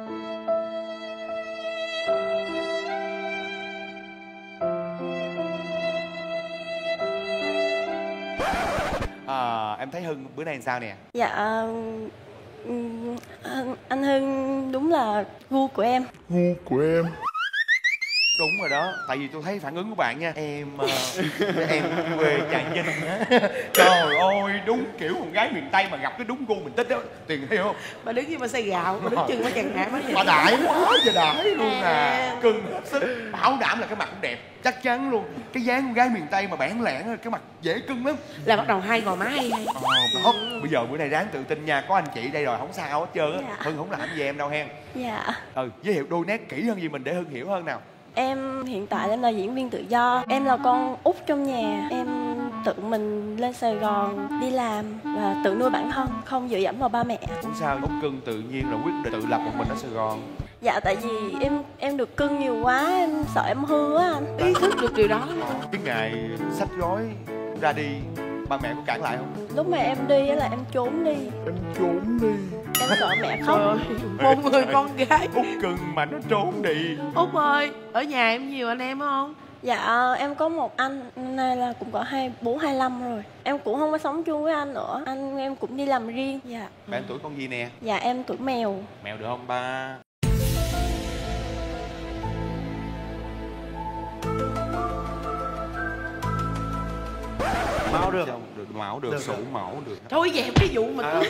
À, em thấy Hưng bữa nay sao nè? Dạ, ừm, anh, anh Hưng đúng là gu của em. Gu của em. Đúng rồi đó, tại vì tôi thấy phản ứng của bạn nha. Em uh, em quê Trà Vinh á. Trời ơi, đúng kiểu con gái miền Tây mà gặp cái đúng gu mình thích đó. Tiền hiểu không? Bà đứng như bà xay gạo, bà đứng chừng bà chàng ngại bà vậy. Bà đại quá giờ đại luôn à. Cưng hết sức. Bảo đảm là cái mặt cũng đẹp. Chắc chắn luôn. Cái dáng con gái miền Tây mà bản lẻn, cái mặt dễ cưng lắm. Là bắt đầu hai gò má hay hay. Ờ, ừ. Bây giờ bữa nay ráng tự tin nha. Có anh chị đây rồi không sao hết trơn á. Dạ. Hưng không làm gì em đâu hen. Dạ. Ừ, giới thiệu đôi nét kỹ hơn gì mình để Hưng hiểu hơn nào. Em hiện tại em là diễn viên tự do. Em là con út trong nhà. Em tự mình lên Sài Gòn đi làm và tự nuôi bản thân, không dựa dẫm vào ba mẹ. Không sao, út cưng tự nhiên là quyết định tự lập một mình ở Sài Gòn. Dạ, tại vì em em được cưng nhiều quá, em sợ em hư á anh. Ý thức được điều đó. Cái ngày xách gói ra đi, ba mẹ có cản lại không? Lúc mà em đi á là em trốn đi. Em trốn đi. Em sợ mẹ khóc. Một người con gái Út cưng mà nó trốn đi. Út ơi, ở nhà em nhiều anh em không? Dạ, em có một anh, nay là cũng có hai bốn hai năm rồi. Em cũng không có sống chung với anh nữa. Anh em cũng đi làm riêng. Dạ. Bạn tuổi con gì nè? Dạ, em tuổi mèo. Mèo được không ba? Máu được. Được, mão được, Được, sủ được. mão được. Thôi dẹp cái vụ mà À. cứ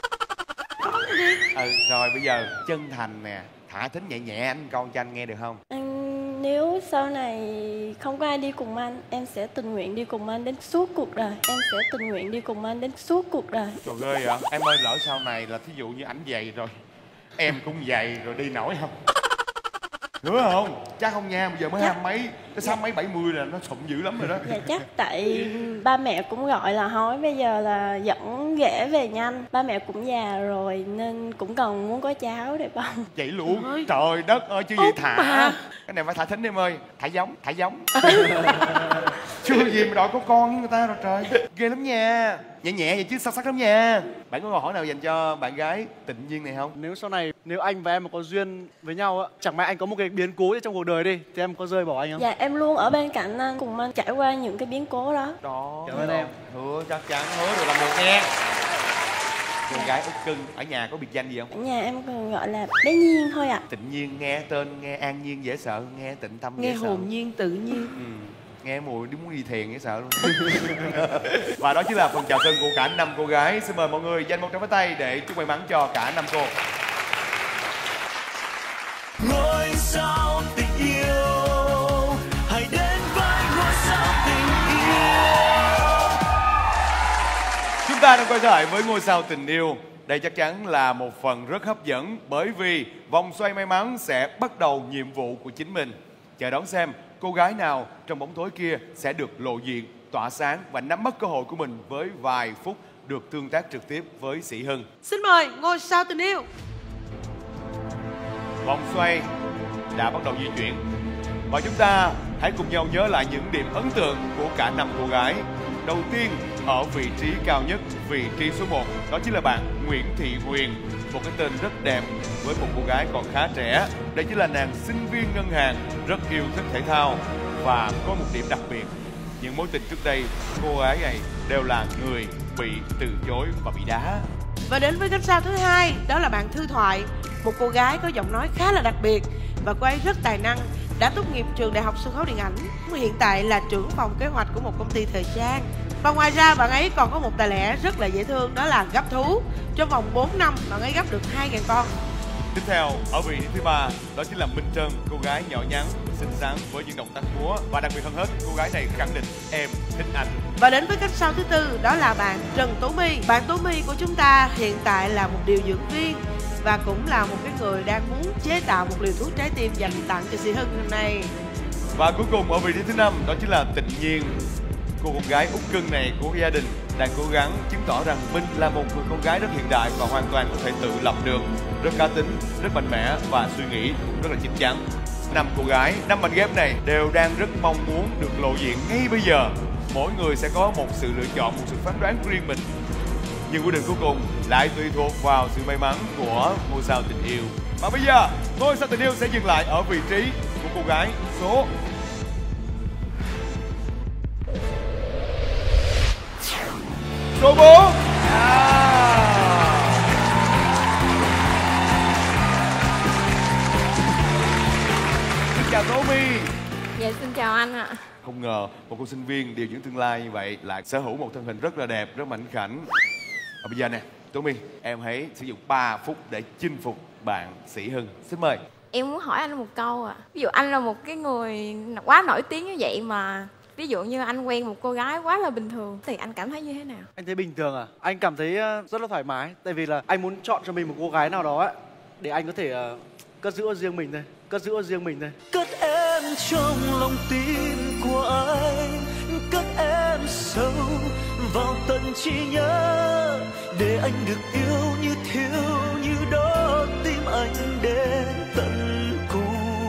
Ừ, rồi bây giờ chân thành nè, thả thính nhẹ nhẹ anh con cho anh nghe được không? Anh, nếu sau này không có ai đi cùng anh, em sẽ tình nguyện đi cùng anh đến suốt cuộc đời. Em sẽ tình nguyện đi cùng anh đến suốt cuộc đời. Trời ơi ạ. Em ơi, lỡ sau này là thí dụ như ảnh dày rồi, em cũng dày rồi, đi nổi không? Nữa không? Chắc không nha, bây giờ mới Chắc. hai mấy, cái sáu mấy bảy mươi là nó sụm dữ lắm rồi đó. Dạ chắc tại ba mẹ cũng gọi là hối bây giờ là dẫn ghẻ về nhanh. Ba mẹ cũng già rồi nên cũng còn muốn có cháu để bông. Vậy luôn. Ôi. Trời đất ơi, chứ gì Út thả. mà. Cái này phải thả thính em ơi. Thả giống, thả giống. Chưa gì mà đòi có con với người ta rồi trời. Ghê lắm nha. Nhẹ nhẹ vậy chứ sắc sắc lắm nha. Bạn có câu hỏi nào dành cho bạn gái Tịnh Nhiên này không? Nếu sau này nếu anh và em mà có duyên với nhau á, chẳng may anh có một cái biến cố trong cuộc đời đi, thì em có rơi bỏ anh không? Dạ em luôn ở bên cạnh anh, cùng anh trải qua những cái biến cố đó. Đó. Cảm ơn em. Hứa chắc chắn, hứa được làm được nha. Cô gái Út cưng ở nhà có biệt danh gì không? Ở nhà em còn gọi là bé Nhiên thôi ạ. Tịnh Nhiên nghe tên nghe an nhiên dễ sợ, nghe tịnh tâm nghe dễ sợ. hồn nhiên tự nhiên. Ừ. Nghe mùi đi muốn đi thiền dễ sợ luôn. Và đó chính là phần chào sân của cả năm cô gái. Xin mời mọi người dành một tràng pháo tay để chúc may mắn cho cả năm cô. Ngôi sao tình yêu, hãy đến với ngôi sao tình yêu. Chúng ta đang quay trở lại với ngôi sao tình yêu. Đây chắc chắn là một phần rất hấp dẫn, bởi vì vòng xoay may mắn sẽ bắt đầu nhiệm vụ của chính mình. Chờ đón xem cô gái nào trong bóng tối kia sẽ được lộ diện, tỏa sáng và nắm bắt cơ hội của mình với vài phút được tương tác trực tiếp với Sĩ Hưng. Xin mời ngôi sao tình yêu. Vòng xoay đã bắt đầu di chuyển và chúng ta hãy cùng nhau nhớ lại những điểm ấn tượng của cả năm cô gái. Đầu tiên ở vị trí cao nhất, vị trí số một, đó chính là bạn Nguyễn Thị Huyền, một cái tên rất đẹp với một cô gái còn khá trẻ. Đây chính là nàng sinh viên ngân hàng, rất yêu thích thể thao và có một điểm đặc biệt: những mối tình trước đây cô gái này đều là người bị từ chối và bị đá. Và đến với cánh sao thứ hai, đó là bạn Thư Thoại, một cô gái có giọng nói khá là đặc biệt và cô ấy rất tài năng, đã tốt nghiệp trường Đại học Sân khấu Điện ảnh, hiện tại là trưởng phòng kế hoạch của một công ty thời trang. Và ngoài ra bạn ấy còn có một tài lẻ rất là dễ thương, đó là gắp thú. Trong vòng bốn năm bạn ấy gắp được hai nghìn con. Tiếp theo ở vị trí thứ ba, đó chính là Minh Trân, cô gái nhỏ nhắn, xinh xắn với những động tác múa và đặc biệt hơn hết, cô gái này khẳng định em thích anh. Và đến với cánh sao thứ tư, đó là bạn Trần Tố My. Bạn Tố My của chúng ta hiện tại là một điều dưỡng viên và cũng là một cái người đang muốn chế tạo một liều thuốc trái tim dành tặng cho Sĩ Hưng hôm nay. Và cuối cùng ở vị trí thứ năm, đó chính là Tịnh Nhiên, cô con gái út cưng này của gia đình, đang cố gắng chứng tỏ rằng mình là một người con gái rất hiện đại và hoàn toàn có thể tự lập được, rất cá tính, rất mạnh mẽ và suy nghĩ rất là chín chắn. Năm cô gái, năm mảnh ghép này đều đang rất mong muốn được lộ diện ngay bây giờ. Mỗi người sẽ có một sự lựa chọn, một sự phán đoán riêng mình, nhưng quyết định cuối cùng lại tùy thuộc vào sự may mắn của ngôi sao tình yêu. Và bây giờ ngôi sao tình yêu sẽ dừng lại ở vị trí của cô gái số số bốn. À. Xin chào Tố My. anh ạ. Không ngờ một cô sinh viên điều dưỡng tương lai như vậy lại sở hữu một thân hình rất là đẹp, rất mảnh khảnh. Và bây giờ nè, Tố My, em hãy sử dụng ba phút để chinh phục bạn Sĩ Hưng. Xin mời. Em muốn hỏi anh một câu ạ. À. Ví dụ anh là một cái người quá nổi tiếng như vậy mà ví dụ như anh quen một cô gái quá là bình thường thì anh cảm thấy như thế nào? Anh thấy bình thường à? Anh cảm thấy rất là thoải mái. Tại vì là anh muốn chọn cho mình một cô gái nào đó ấy, để anh có thể uh, cất giữ riêng mình thôi. Cất giữ riêng mình thôi. Cất em trong lòng tim của anh, cất em sâu vào tận trí nhớ, để anh được yêu như thiếu như đó tim anh đến tận cùng.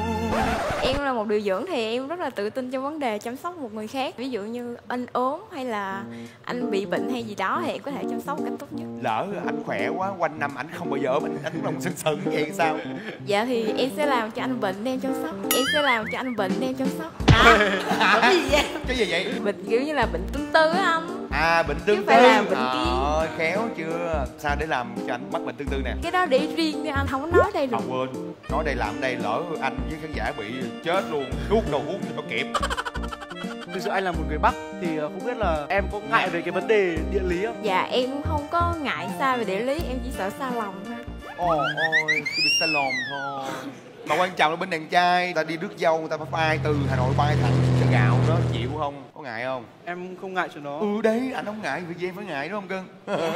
Em là một điều dưỡng thì em rất là tự tin trong vấn đề chăm sóc một người khác. Ví dụ như anh ốm hay là anh bị bệnh hay gì đó thì em có thể chăm sóc một cách tốt nhất. Lỡ anh khỏe quá, quanh năm anh không bao giờ ốm, anh anh cũng lòng sưng sưng vậy sao? Dạ thì em sẽ làm cho anh bệnh để em chăm sóc. Em sẽ làm cho anh bệnh để em chăm sóc. À, cái gì vậy? Cái gì vậy? Bệnh kiểu như là bệnh tương tư á anh. À, bệnh tương tư. Chứ phải là bệnh à, kia. Khéo chưa? Sao để làm cho anh mắc bệnh tương tư nè? Cái đó để riêng đi anh, không có nói đây được. Không quên, nói đây làm đây lỡ anh với khán giả bị chết luôn, nuốt đầu hút thì có kịp. Thực sự anh là một người Bắc thì không biết là em có ngại về cái vấn đề địa lý không? Dạ em không có ngại xa về địa lý, em chỉ sợ xa lòng thôi. Ồ ôi, chỉ bị xa lòng thôi. Mà quan trọng là bên đàn trai, ta đi rước dâu, người ta phải bay từ Hà Nội bay thẳng chợ gạo đó, chịu không? Có ngại không? Em không ngại chuyện đó. Ừ đấy, anh không ngại, việc gì em phải ngại đúng không cưng?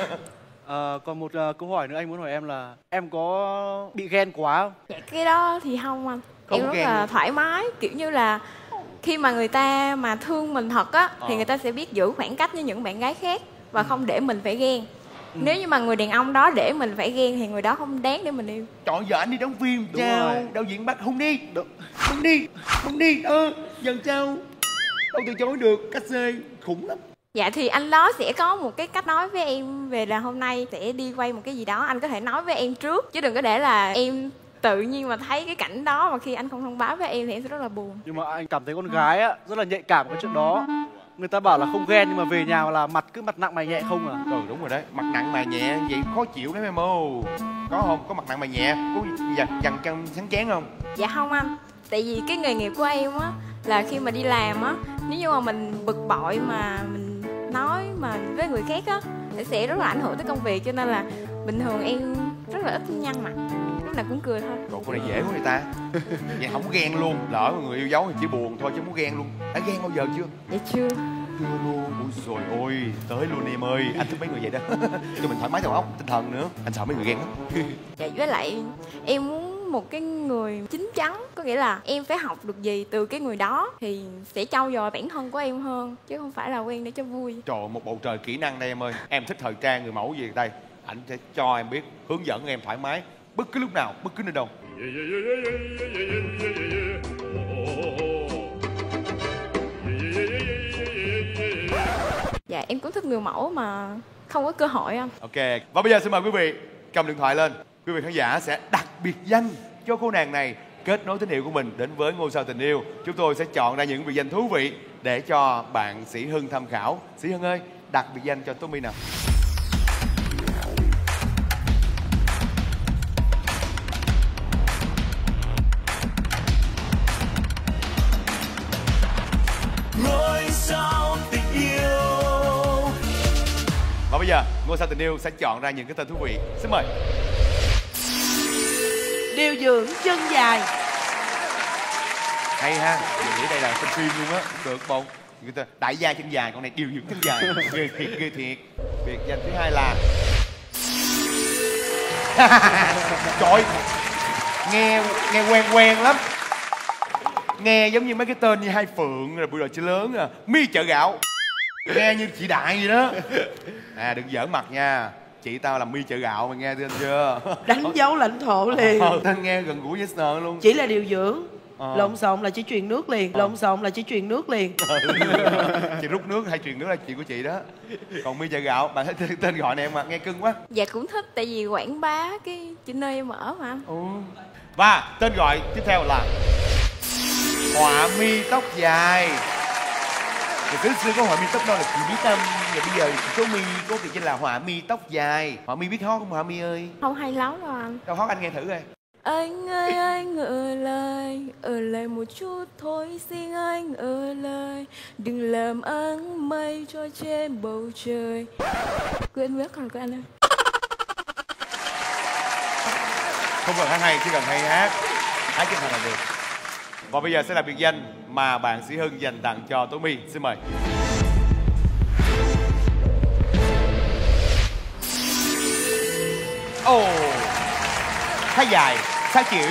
À, còn một uh, câu hỏi nữa anh muốn hỏi em là em có bị ghen quá không? Dạ cái đó thì không anh. Không em rất là nữa. Thoải mái, kiểu như là khi mà người ta mà thương mình thật á ờ. thì người ta sẽ biết giữ khoảng cách với những bạn gái khác và ừ. không để mình phải ghen. Ừ. Nếu như mà người đàn ông đó để mình phải ghen thì người đó không đáng để mình yêu. Chọn giờ anh đi đóng phim sao? Đạo diễn bắt không đi, không đi, không đi, ơ, ừ, dần sao? Đâu từ chối được, cách xê khủng lắm. Dạ thì anh đó sẽ có một cái cách nói với em về là hôm nay sẽ đi quay một cái gì đó, anh có thể nói với em trước chứ đừng có để là em tự nhiên mà thấy cái cảnh đó mà khi anh không thông báo với em thì em sẽ rất là buồn. Nhưng mà anh cảm thấy con gái á rất là nhạy cảm cái chuyện đó. Người ta bảo là không ghen nhưng mà về nhà là mặt cứ mặt nặng mày nhẹ không à? Ừ đúng rồi đấy, mặt nặng mày nhẹ vậy khó chịu lắm em ơi. Có không? Có mặt nặng mày nhẹ, có dằn dằn căng sáng chán không? Dạ không anh. Tại vì cái nghề nghiệp của em á là khi mà đi làm á, nếu như mà mình bực bội mà mình nói mà với người khác á thì sẽ rất là ảnh hưởng tới công việc, cho nên là bình thường em rất là ít nhăn mặt, lúc nào cũng cười thôi. Còn con này dễ quá người ta. Vậy không ghen luôn, lỡ người yêu dấu thì chỉ buồn thôi chứ không có ghen luôn. Đã ghen bao giờ chưa? Dạ chưa. Chưa luôn. Ôi rồi ôi, tới luôn em ơi. Anh thích mấy người vậy đó. Cho mình thoải mái đầu óc, tinh thần nữa. Anh sợ mấy người ghen lắm. Dạ với lại em muốn một cái người chín chắn, có nghĩa là em phải học được gì từ cái người đó thì sẽ trau dồi bản thân của em hơn chứ không phải là quen để cho vui. Trời, một bầu trời kỹ năng đây em ơi. Em thích thời trang người mẫu gì đây, anh sẽ cho em biết, hướng dẫn em thoải mái bất cứ lúc nào, bất cứ nơi đâu. Dạ em cũng thích người mẫu mà không có cơ hội anh. Ok, và bây giờ xin mời quý vị cầm điện thoại lên. Quý vị khán giả sẽ đặt biệt danh cho cô nàng này kết nối tín hiệu của mình đến với ngôi sao tình yêu. Chúng tôi sẽ chọn ra những biệt danh thú vị để cho bạn Sĩ Hưng tham khảo. Sĩ Hưng ơi, đặt biệt danh cho Tố My nào. Ngôi sao tình yêu. Và bây giờ ngôi sao tình yêu sẽ chọn ra những cái tên thú vị. Xin mời. Điều dưỡng chân dài. Hay ha, mình nghĩ đây là tên phim luôn á, được không? Người ta đại gia chân dài, con này điều dưỡng chân dài. Ghê thiệt, ghê thiệt. Biệt danh thứ hai là trời, nghe nghe quen quen lắm. Nghe giống như mấy cái tên như Hai Phượng rồi bữa rồi chơi lớn à, Mi Chợ Gạo. Nghe như chị Đại gì đó. À đừng giỡn mặt nha. Chị tao làm Mi Chợ Gạo mày nghe tên chưa? Đánh dấu lãnh thổ liền. Ờ, tao nghe gần gũi với Sờ luôn. Chỉ là điều dưỡng. Ờ. Lộn xộn là chỉ truyền nước liền. Lộn xộn là chỉ truyền nước liền. Chị rút nước hay truyền nước là chuyện của chị đó. Còn Mi Chợ Gạo, bạn thấy tên gọi này em mà nghe cưng quá. Dạ cũng thích, tại vì quảng bá cái chị nơi em ở mà. Ừ. Và tên gọi tiếp theo là Họa mi tóc dài. Ngày xưa xưa có họa mi tóc đâu là chị biết tâm. Và bây giờ số mi có biệt danh là họa mi tóc dài. Họa mi biết hót không Họa mi ơi? Không hay lắm đâu anh. Đâu hót anh nghe thử coi. Anh ơi anh ở lại, ở lại một chút thôi xin anh ở lại. Đừng làm áng mây cho trên bầu trời. Quên mất còn của anh ơi. Không cần hát hay, chỉ cần hay hát. Hát chân thành là được. Và bây giờ sẽ là biệt danh mà bạn Sĩ Hưng dành tặng cho Tố My. Xin mời. Ồ, oh, khá dài, khá chịu.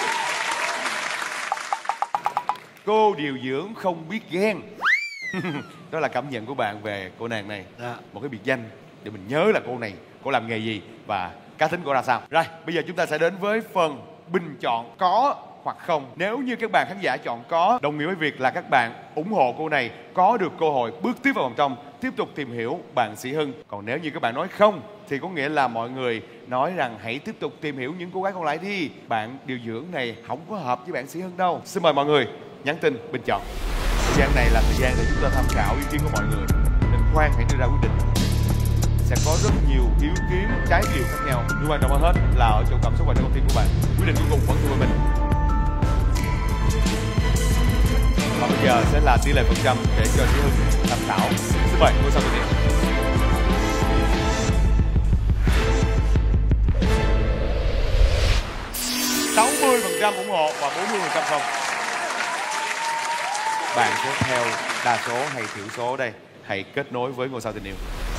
Cô điều dưỡng không biết ghen. Đó là cảm nhận của bạn về cô nàng này. Dạ. Một cái biệt danh để mình nhớ là cô này, cô làm nghề gì và cá tính cô ra sao. Rồi, bây giờ chúng ta sẽ đến với phần bình chọn có hoặc không. Nếu như các bạn khán giả chọn có, đồng nghĩa với việc là các bạn ủng hộ cô này có được cơ hội bước tiếp vào vòng trong, tiếp tục tìm hiểu bạn Sĩ Hưng. Còn nếu như các bạn nói không thì có nghĩa là mọi người nói rằng hãy tiếp tục tìm hiểu những cô gái còn lại đi. Bạn điều dưỡng này không có hợp với bạn Sĩ Hưng đâu. Xin mời mọi người nhắn tin bình chọn. Thời gian này là thời gian để chúng ta tham khảo ý kiến của mọi người, nên khoan hãy đưa ra quyết định. Sẽ có rất nhiều ý kiến trái chiều khác nhau, nhưng quan trọng hơn hết là ở chỗ cảm xúc và con tim của bạn. Quyết định cuối cùng vẫn thuộc về mình. Và bây giờ sẽ là tỷ lệ phần trăm để cho Sĩ Hưng tham khảo. Xin mời ngôi sao đầu tiên. sáu mươi phần trăm ủng hộ và bốn mươi phần trăm không. Bạn sẽ theo đa số hay thiểu số đây? Hãy kết nối với ngôi sao tình yêu.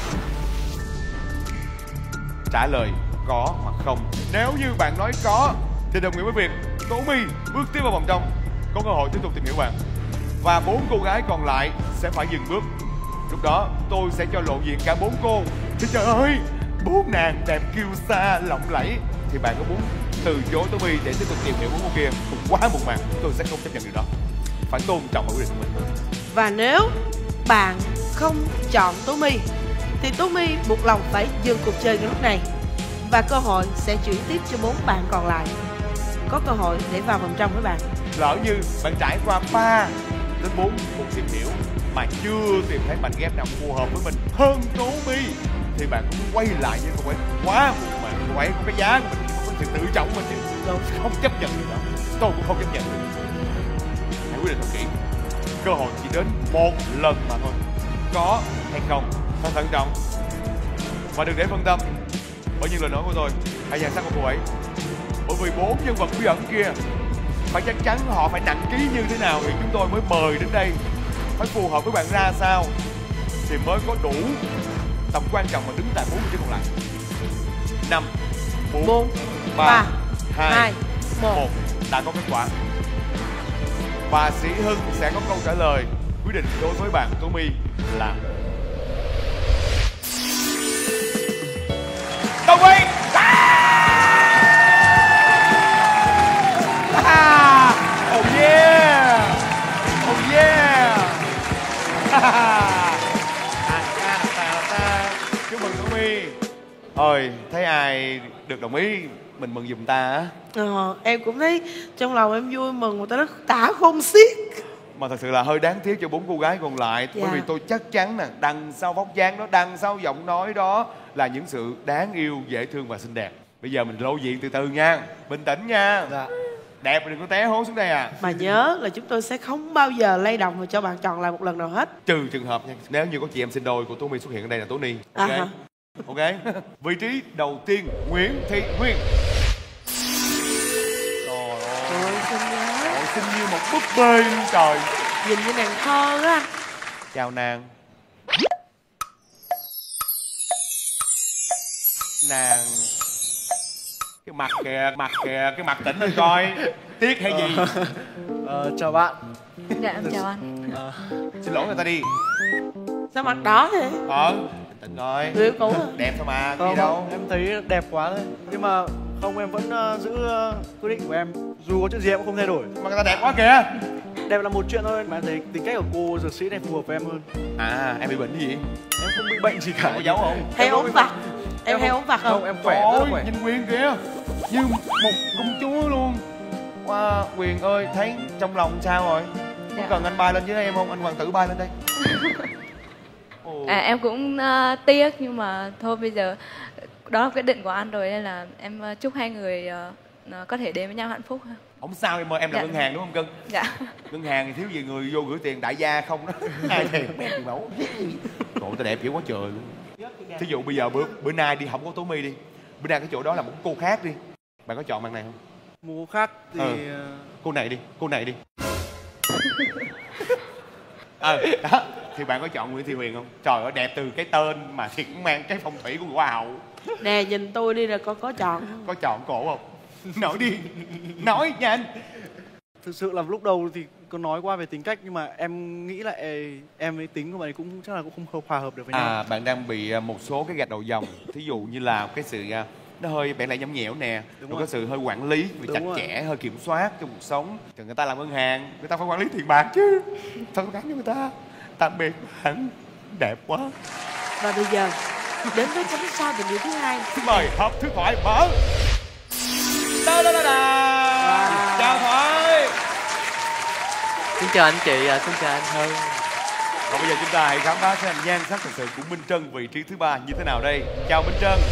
Trả lời có hoặc không. Nếu như bạn nói có thì đồng nghĩa với việc Tố My bước tiếp vào vòng trong, có cơ hội tiếp tục tìm hiểu bạn. Và bốn cô gái còn lại sẽ phải dừng bước. Lúc đó tôi sẽ cho lộ diện cả bốn cô. Thì trời ơi, bốn nàng đẹp kiêu sa lộng lẫy. Thì bạn có muốn từ chối Tố My để tiếp tục tìm hiểu bốn cô kia cũng quá muộn màng. Tôi sẽ không chấp nhận điều đó. Phải tôn trọng quyết định của mình. Và nếu bạn không chọn Tố My thì Tố My buộc lòng phải dừng cuộc chơi ngay lúc này. Và cơ hội sẽ chuyển tiếp cho bốn bạn còn lại có cơ hội để vào vòng trong với bạn. Lỡ như bạn trải qua ba đến bốn cuộc tìm hiểu mà chưa tìm thấy mảnh ghép nào phù hợp với mình hơn Tố My thì bạn cũng quay lại với cô ấy quá muộn màng. Cô ấy có cái giá của mình, có sự tự trọng mình chứ. Tôi không chấp nhận điều đó. Tôi cũng không chấp nhận được. Hãy quyết định thật kỹ. Cơ hội chỉ đến một lần mà thôi. Có hay không, phải thận trọng và đừng để phân tâm bởi những lời nói của tôi. Hãy dàn sát của cô ấy, bởi vì bốn nhân vật bí ẩn kia phải chắc chắn họ phải nặng ký như thế nào thì chúng tôi mới mời đến đây. Phải phù hợp với bạn ra sao thì mới có đủ tầm quan trọng mà đứng tại bốn vị trí còn lại. Năm, bốn, ba, hai, một. Đã có kết quả và Sĩ Hưng sẽ có câu trả lời quyết định đối với bạn Tố My là đồng ý. Ah! Oh yeah! Oh yeah! Chúc mừng Tố My. Ôi, thấy ai được đồng ý mình mừng giùm ta á. Ờ, em cũng thấy trong lòng em vui mừng mà ta nó tả không xiết. Mà thật sự là hơi đáng tiếc cho bốn cô gái còn lại. Dạ. Bởi vì tôi chắc chắn nè, đằng sau vóc dáng đó, đằng sau giọng nói đó là những sự đáng yêu, dễ thương và xinh đẹp. Bây giờ mình lộ diện từ từ nha, bình tĩnh nha. Dạ. Đẹp đừng có té hố xuống đây à. Mà nhớ là chúng tôi sẽ không bao giờ lay động và cho bạn chọn lại một lần nào hết. Trừ trường hợp nha, nếu như có chị em sinh đôi của Tố My xuất hiện ở đây là Tố Ni. Ok. À, ok. Vị trí đầu tiên Nguyễn Thị Huyền. Trời ơi, xinh quá. Trời, xinh như một búp bê luôn trời. Nhìn như nàng thơ á. Chào nàng. Nàng cái mặt kìa, mặt kìa, cái mặt tỉnh lên coi. Tiếc hay gì? Ờ, chào bạn. Dạ em chào anh. Ờ, xin lỗi người ta đi. Sao mặt đỏ thế? Ờ, tỉnh coi. Người cũ à? Đẹp thôi mà, không, gì đâu. Em thấy đẹp quá thôi. Nhưng mà không, em vẫn uh, giữ uh, quyết định của em. Dù có chuyện gì em cũng không thay đổi. Mà người ta đẹp quá kìa. Đẹp là một chuyện thôi, mà em thấy tính cách của cô dược sĩ này phù hợp với em hơn. À, em bị bệnh gì? Em không bị bệnh gì cả. Có giấu không? Hay ốm vặt. Em hay ốm vặt không? Không, em khỏe, rất khỏe. Nhìn Quyền kìa, như một công chúa luôn. Wow, Quyền ơi, thấy trong lòng sao rồi? Có dạ. cần anh bay lên với em không? Anh hoàng tử bay lên đây. À, em cũng uh, tiếc nhưng mà thôi bây giờ đó là quyết định của anh rồi nên là em uh, chúc hai người uh, uh, có thể đến với nhau hạnh phúc. Không sao em ơi, em là Dạ. ngân hàng đúng không cưng? Dạ. Ngân hàng thì thiếu gì người vô gửi tiền đại gia không đó. Ai thèm mẹ tiền mẫu. Trời ơi, tao đẹp dữ quá trời luôn. Thí dụ bây giờ bữa bữa nay đi không có Tố My đi, bữa nay cái chỗ đó là một cô khác đi, bạn có chọn bạn này không? Một cô khác thì Ừ. Cô này đi, cô này đi. Ờ đó, thì bạn có chọn Nguyễn Thị Huyền không? Trời ơi, đẹp từ cái tên mà thì cũng mang cái phong thủy của Hoa hậu. Nè nhìn tôi đi rồi con có chọn không? Có chọn cổ không? Nói đi, nói nhanh. thực sự là lúc đầu thì có nói qua về tính cách, nhưng mà em nghĩ là ê, em với tính của bạn ấy cũng chắc là cũng không hợp hòa hợp được với nhau. À, bạn đang bị một số cái gạch đầu dòng, thí dụ như là cái sự nó hơi bạn lại nhõng nhẽo nè, Đúng rồi rồi. có sự hơi quản lý, bị Đúng chặt rồi. chẽ, hơi kiểm soát trong cuộc sống. Thì người ta làm ngân hàng, người ta phải quản lý tiền bạc chứ. Sao có gắn cho người ta? Tạm biệt bạn, đẹp quá. Và bây giờ đến với cánh sao tình yêu thứ hai. Xin mời hộp thư thoại mở. Da da da da. Chào Thoại. Xin chào anh chị, à, xin chào anh Hân. Và bây giờ chúng ta hãy khám phá xem nhan sắc thật sự của Minh Trân vị trí thứ ba như thế nào đây. Chào Minh Trân.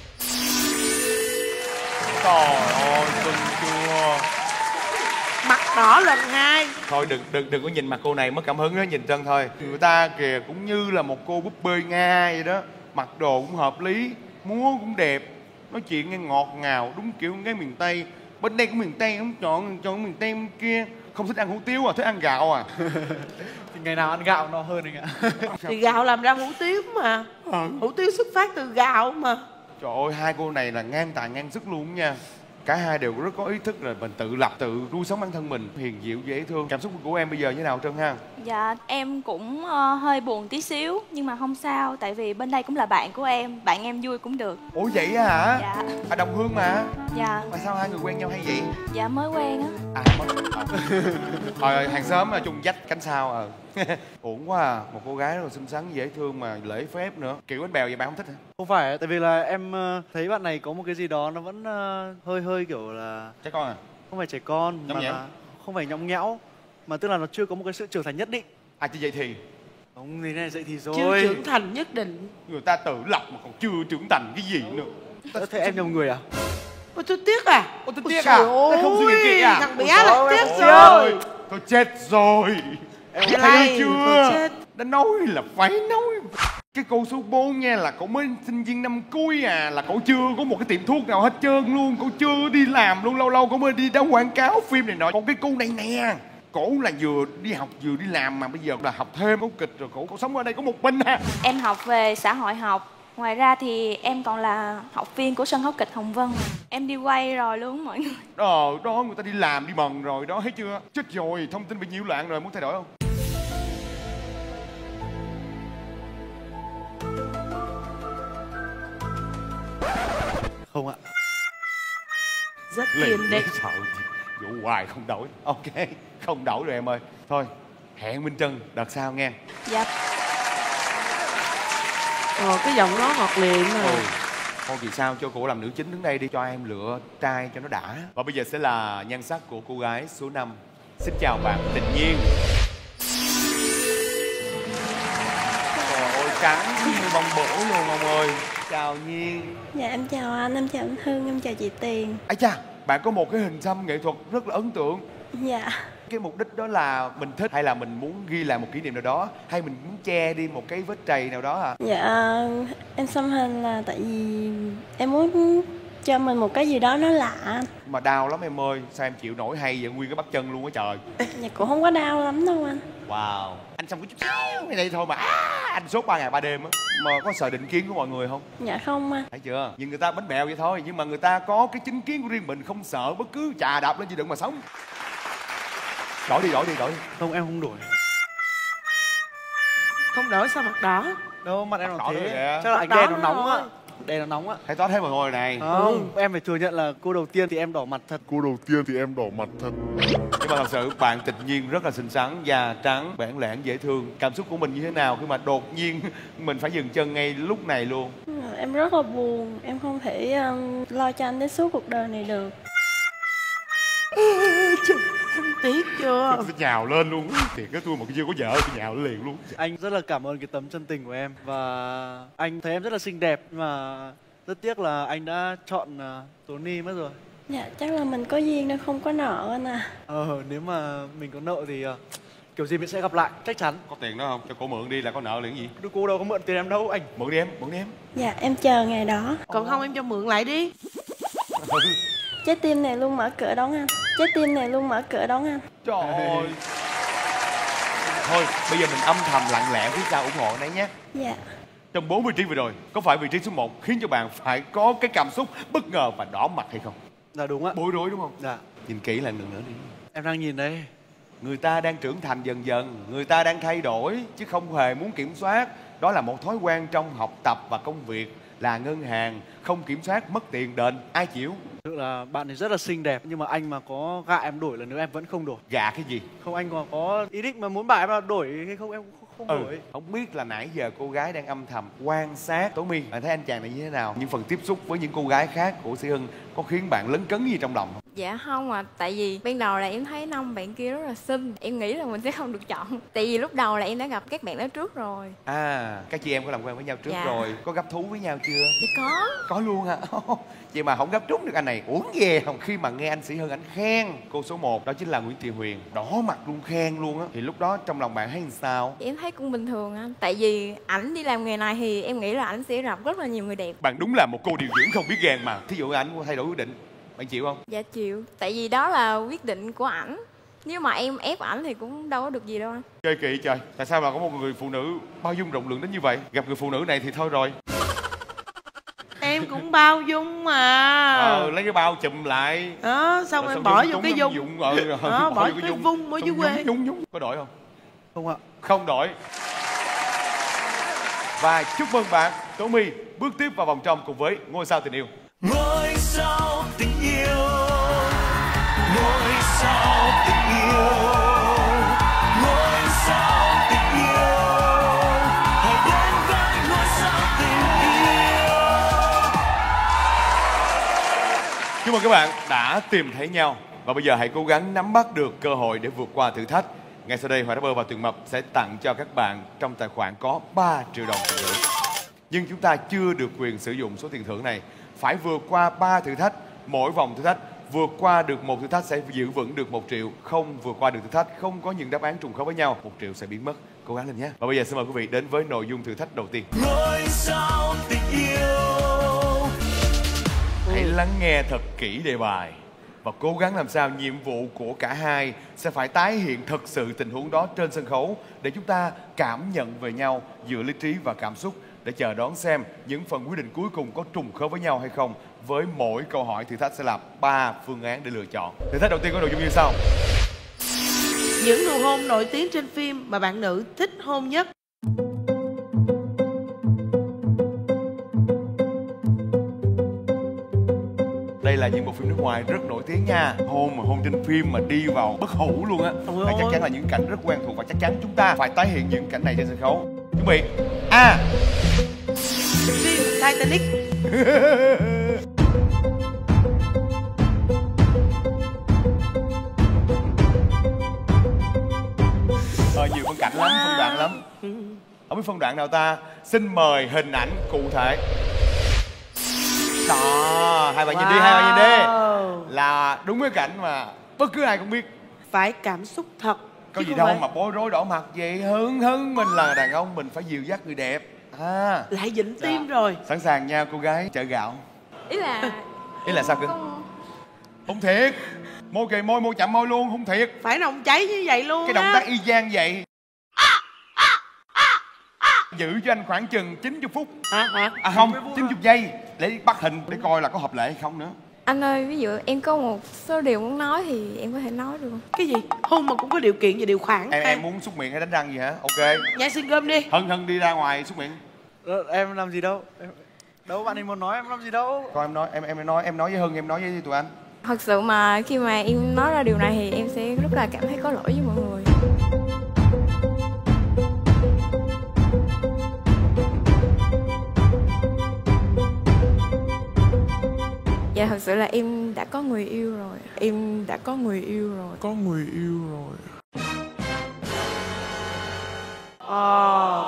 Trời ơi, cưng chưa? Mặt đỏ lần hai. Thôi đừng đừng đừng có nhìn mặt cô này mất cảm hứng đó, nhìn Trân thôi. Người ta kìa cũng như là một cô búp bê Nga vậy đó, mặc đồ cũng hợp lý, múa cũng đẹp, nói chuyện nghe ngọt ngào, đúng kiểu cái miền Tây. Bên đây cũng miền Tây, không chọn chọn miền Tây bên kia. Không thích ăn hủ tiếu à, thích ăn gạo à. Thì ngày nào ăn gạo nó hơn anh ạ. Thì gạo làm ra hủ tiếu mà. Ừ. Hủ tiếu xuất phát từ gạo mà. Trời ơi, hai cô này là ngang tài ngang sức luôn nha. Cả hai đều rất có ý thức là mình tự lập, tự nuôi sống bản thân mình, hiền dịu dễ thương. Cảm xúc của em bây giờ như thế nào Trân ha? Dạ em cũng ờ, hơi buồn tí xíu, nhưng mà không sao, tại vì bên đây cũng là bạn của em, bạn em vui cũng được. Ủa vậy á hả? Dạ. À, đồng hương mà. Dạ. Mà sao hai người quen nhau hay vậy? Dạ mới quen á. À mới à. Thôi hàng xóm chung dách cánh sao à. Uổng quá à, một cô gái rất là xinh xắn dễ thương mà lễ phép nữa. Kiểu bánh bèo vậy bạn không thích hả? Không phải, tại vì là em ờ, thấy bạn này có một cái gì đó nó vẫn ờ, hơi hơi kiểu là Chắc con à? không phải trẻ con, Nhõng mà nhẽo. là không phải nhõng nhẽo, mà tức là nó chưa có một cái sự trưởng thành nhất định. À chứ vậy thì Không, thế này dậy thì rồi. Chưa trưởng thành nhất định. người ta tự lập mà còn chưa trưởng thành cái gì nữa. Ơ, thế em nhầm người à? Ôi tôi tiếc à? Ôi tôi Ôi tiếc trời à? Tôi không suy nghĩ kỹ à? Thằng bé Ôi là trời tiếc ơi, rồi. tôi chết rồi. Em Cái thấy này, chưa? tôi chết. Đã nói là phải nói. Cái cô số bốn nha là cậu mới sinh viên năm cuối à, là cậu chưa có một cái tiệm thuốc nào hết trơn luôn, cậu chưa đi làm luôn, lâu lâu cậu mới đi đóng quảng cáo phim này nọ. Còn cái cô này nè, cổ là vừa đi học vừa đi làm mà bây giờ là học thêm có kịch rồi, cổ, cổ sống ở đây có một mình à. Em học về xã hội học. Ngoài ra thì em còn là học viên của sân khấu kịch Hồng Vân. Em đi quay rồi luôn mọi người. Ờ, đó người ta đi làm đi mần rồi đó, thấy chưa? Chết rồi, thông tin bị nhiễu loạn rồi, muốn thay đổi không? Không ạ. Rất Liền kiên định. sợ vụ hoài không đổi. Ok, không đổi rồi em ơi. Thôi, hẹn Minh Trân đợt sau nghe. Dạ. Ờ cái giọng nó ngọt liệm mà. Ừ. Thôi vì sao cho cô làm nữ chính đứng đây đi, cho em lựa trai cho nó đã. Và bây giờ sẽ là nhan sắc của cô gái số năm. Xin chào bạn Tình Nhiên. Trời ơi, trắng như bông bổ luôn ông ơi. Chào Nhiên. Dạ em chào anh, em chào anh Hưng, em chào chị Tiền. Ây cha, bạn có một cái hình xăm nghệ thuật rất là ấn tượng. Dạ. Cái mục đích đó là mình thích hay là mình muốn ghi lại một kỷ niệm nào đó, hay mình muốn che đi một cái vết trầy nào đó à? Dạ em xăm hình là tại vì em muốn cho mình một cái gì đó nó lạ. Mà đau lắm em ơi, sao em chịu nổi hay vậy, nguyên cái bắp chân luôn á trời. Dạ cũng không có đau lắm đâu anh. Wow, anh xăm cái chút xíu này đây thôi mà à, anh sốt ba ngày ba đêm á. Mà có sợ định kiến của mọi người không? Dạ không anh. Thấy chưa, nhìn người ta bánh bèo vậy thôi, nhưng mà người ta có cái chính kiến của riêng mình, không sợ bất cứ chà đạp lên gì đừng mà sống. Đổi đi, đổi đi, đổi đi. Không, em không đổi. Không đổi sao mặt đỏ? Đâu, mặt em nó Đỏ rồi thế. kìa. Chắc là Mặt anh đỏ đen nó nóng rồi. á. Đen nó nóng á. Thấy toát hết mồ hôi này. Không, em phải thừa nhận là cô đầu tiên thì em đỏ mặt thật. Cô đầu tiên thì em đỏ mặt thật. Nhưng mà thật sự bạn Tình Nhiên rất là xinh xắn, da trắng, bản lẻn, dễ thương. Cảm xúc của mình như thế nào khi mà đột nhiên mình phải dừng chân ngay lúc này luôn? Em rất là buồn, em không thể um, lo cho anh đến suốt cuộc đời này được. Tiếc chưa? Tôi nhào lên luôn. Thiệt cái tôi mà chưa có vợ tôi nhào lên liền luôn. Anh rất là cảm ơn cái tấm chân tình của em. Và anh thấy em rất là xinh đẹp. Nhưng mà rất tiếc là anh đã chọn uh, Tony mất rồi. Dạ chắc là mình có duyên nên không có nợ anh à. Ờ nếu mà mình có nợ thì uh, kiểu gì mình sẽ gặp lại, chắc chắn. Có tiền đó không? Cho cô mượn đi là có nợ liền gì? Đứa cô đâu có mượn tiền em đâu anh. Mượn đi em, mượn đi em. Dạ em chờ ngày đó. Còn không em cho mượn lại đi. Trái tim này luôn mở cửa đón anh. Trái tim này luôn mở cửa đón anh. Trời ơi. Thôi bây giờ mình âm thầm lặng lẽ phía sau ủng hộ nấy nhé. Dạ. Trong bốn vị trí vừa rồi, có phải vị trí số một khiến cho bạn phải có cái cảm xúc bất ngờ và đỏ mặt hay không? Dạ đúng ạ. Bối rối đúng không? Dạ. Nhìn kỹ lại lần nữa đi. Em đang nhìn đây. Người ta đang trưởng thành dần dần, người ta đang thay đổi chứ không hề muốn kiểm soát. Đó là một thói quen trong học tập và công việc. Là ngân hàng, không kiểm soát mất tiền đền, ai chịu? Thực là bạn ấy rất là xinh đẹp, nhưng mà anh mà có gạ em đổi lần nữa em vẫn không đổi. Gạ cái gì? Không, anh còn có ý định mà muốn bảo em là đổi hay không, em không, không ừ. đổi. Không biết là nãy giờ cô gái đang âm thầm quan sát Tố My, bạn thấy anh chàng này như thế nào? Những phần tiếp xúc với những cô gái khác của Sĩ Hưng có khiến bạn lấn cấn gì trong lòng không? Dạ không à, tại vì ban đầu là em thấy năm bạn kia rất là xinh. Em nghĩ là mình sẽ không được chọn. Tại vì lúc đầu là em đã gặp các bạn đó trước rồi. À, các chị em có làm quen với nhau trước dạ. rồi. Có gấp thú với nhau chưa? Dạ có. Có luôn hả? Vậy mà không gấp trúng được anh này, uổng ghê không? Khi mà nghe anh Sĩ Hưng anh khen cô số một, đó chính là Nguyễn Thị Huyền, đỏ mặt luôn khen luôn á. Thì lúc đó trong lòng bạn thấy làm sao? Em thấy cũng bình thường anh. Tại vì ảnh đi làm nghề này thì em nghĩ là ảnh sẽ gặp rất là nhiều người đẹp. Bạn đúng là một cô điều dưỡng không biết ghen mà. Thí dụ ảnh thay đổi quyết định, bạn chịu không? Dạ chịu. Tại vì đó là quyết định của ảnh. Nếu mà em ép ảnh thì cũng đâu có được gì đâu anh. Chơi kỳ trời. Tại sao mà có một người phụ nữ bao dung rộng lượng đến như vậy? Gặp người phụ nữ này thì thôi rồi. Em cũng bao dung mà. Ờ, lấy cái bao chùm lại. Đó, xong rồi em bỏ vô cái dung. dung ờ, rồi, đó, bỏ vô cái vung ở dưới quê. Nhúng nhúng. Có đổi không? Không ạ. Không đổi. Và chúc mừng bạn Tố My bước tiếp vào vòng trong cùng với Ngôi Sao Tình Yêu. Ngôi sao tình yêu, ngôi sao tình yêu, ngôi sao tình yêu, hãy đến với ngôi sao tình yêu. Chúc mừng các bạn đã tìm thấy nhau. Và bây giờ hãy cố gắng nắm bắt được cơ hội để vượt qua thử thách. Ngay sau đây Hoàng Rapper và Tuyền Mập sẽ tặng cho các bạn trong tài khoản có ba triệu đồng tiền thưởng. Nhưng chúng ta chưa được quyền sử dụng số tiền thưởng này. Phải vượt qua ba thử thách. Mỗi vòng thử thách vượt qua được một thử thách sẽ giữ vững được một triệu. Không vượt qua được thử thách, không có những đáp án trùng khớp với nhau, một triệu sẽ biến mất. Cố gắng lên nhé. Và bây giờ xin mời quý vị đến với nội dung thử thách đầu tiên. Ngôi sao tình yêu. Hãy lắng nghe thật kỹ đề bài và cố gắng làm sao nhiệm vụ của cả hai sẽ phải tái hiện thật sự tình huống đó trên sân khấu để chúng ta cảm nhận về nhau giữa lý trí và cảm xúc, để chờ đón xem những phần quyết định cuối cùng có trùng khớp với nhau hay không. Với mỗi câu hỏi thử thách sẽ là ba phương án để lựa chọn. Thử thách đầu tiên có nội dung như sau. Những nụ hôn nổi tiếng trên phim mà bạn nữ thích hôn nhất. Đây là những bộ phim nước ngoài rất nổi tiếng nha. Hôn mà hôn trên phim mà đi vào bất hủ luôn á. Đây chắc chắn là những cảnh rất quen thuộc và chắc chắn chúng ta phải tái hiện những cảnh này trên sân khấu. Chuẩn bị. A. Phim Titanic. Ờ, nhiều phân cảnh lắm, phân đoạn lắm. Không biết phân đoạn nào ta? Xin mời hình ảnh cụ thể. Đó, hai bạn wow. nhìn đi, hai bạn nhìn đi. Là đúng cái cảnh mà bất cứ ai cũng biết. Phải cảm xúc thật. Có gì đâu phải... mà bối rối đỏ mặt vậy. Hứng hứng mình là đàn ông, mình phải dìu dắt người đẹp. À. Lại dịnh tim dạ. rồi. Sẵn sàng nha cô gái chợ gạo. Ý là... Ý là sao cơ? Không... Không thiệt. Môi kề môi, môi chạm môi luôn, không thiệt. Phải nồng cháy như vậy luôn. Cái động tác y chang vậy. Giữ cho anh khoảng chừng chín mươi phút. Hả? Hả? À không, chín mươi giây để bắt hình, để coi là có hợp lệ hay không nữa. Anh ơi, ví dụ em có một số điều muốn nói thì em có thể nói được không? Cái gì? Hôn mà cũng có điều kiện và điều khoản. Em, em muốn xúc miệng hay đánh răng gì hả? Ok. Nhảy xin gom đi. Hân Hân đi ra ngoài xúc miệng. Ờ, em làm gì đâu. Em... Đâu bạn ấy muốn nói em làm gì đâu. Coi em nói, em em nói em nói với Hân, em nói với tụi anh. Thật sự mà khi mà em nói ra điều này thì em sẽ rất là cảm thấy có lỗi với mọi người. Dạ thật sự là em đã có người yêu rồi. Em đã có người yêu rồi. Có người yêu rồi. Ờ.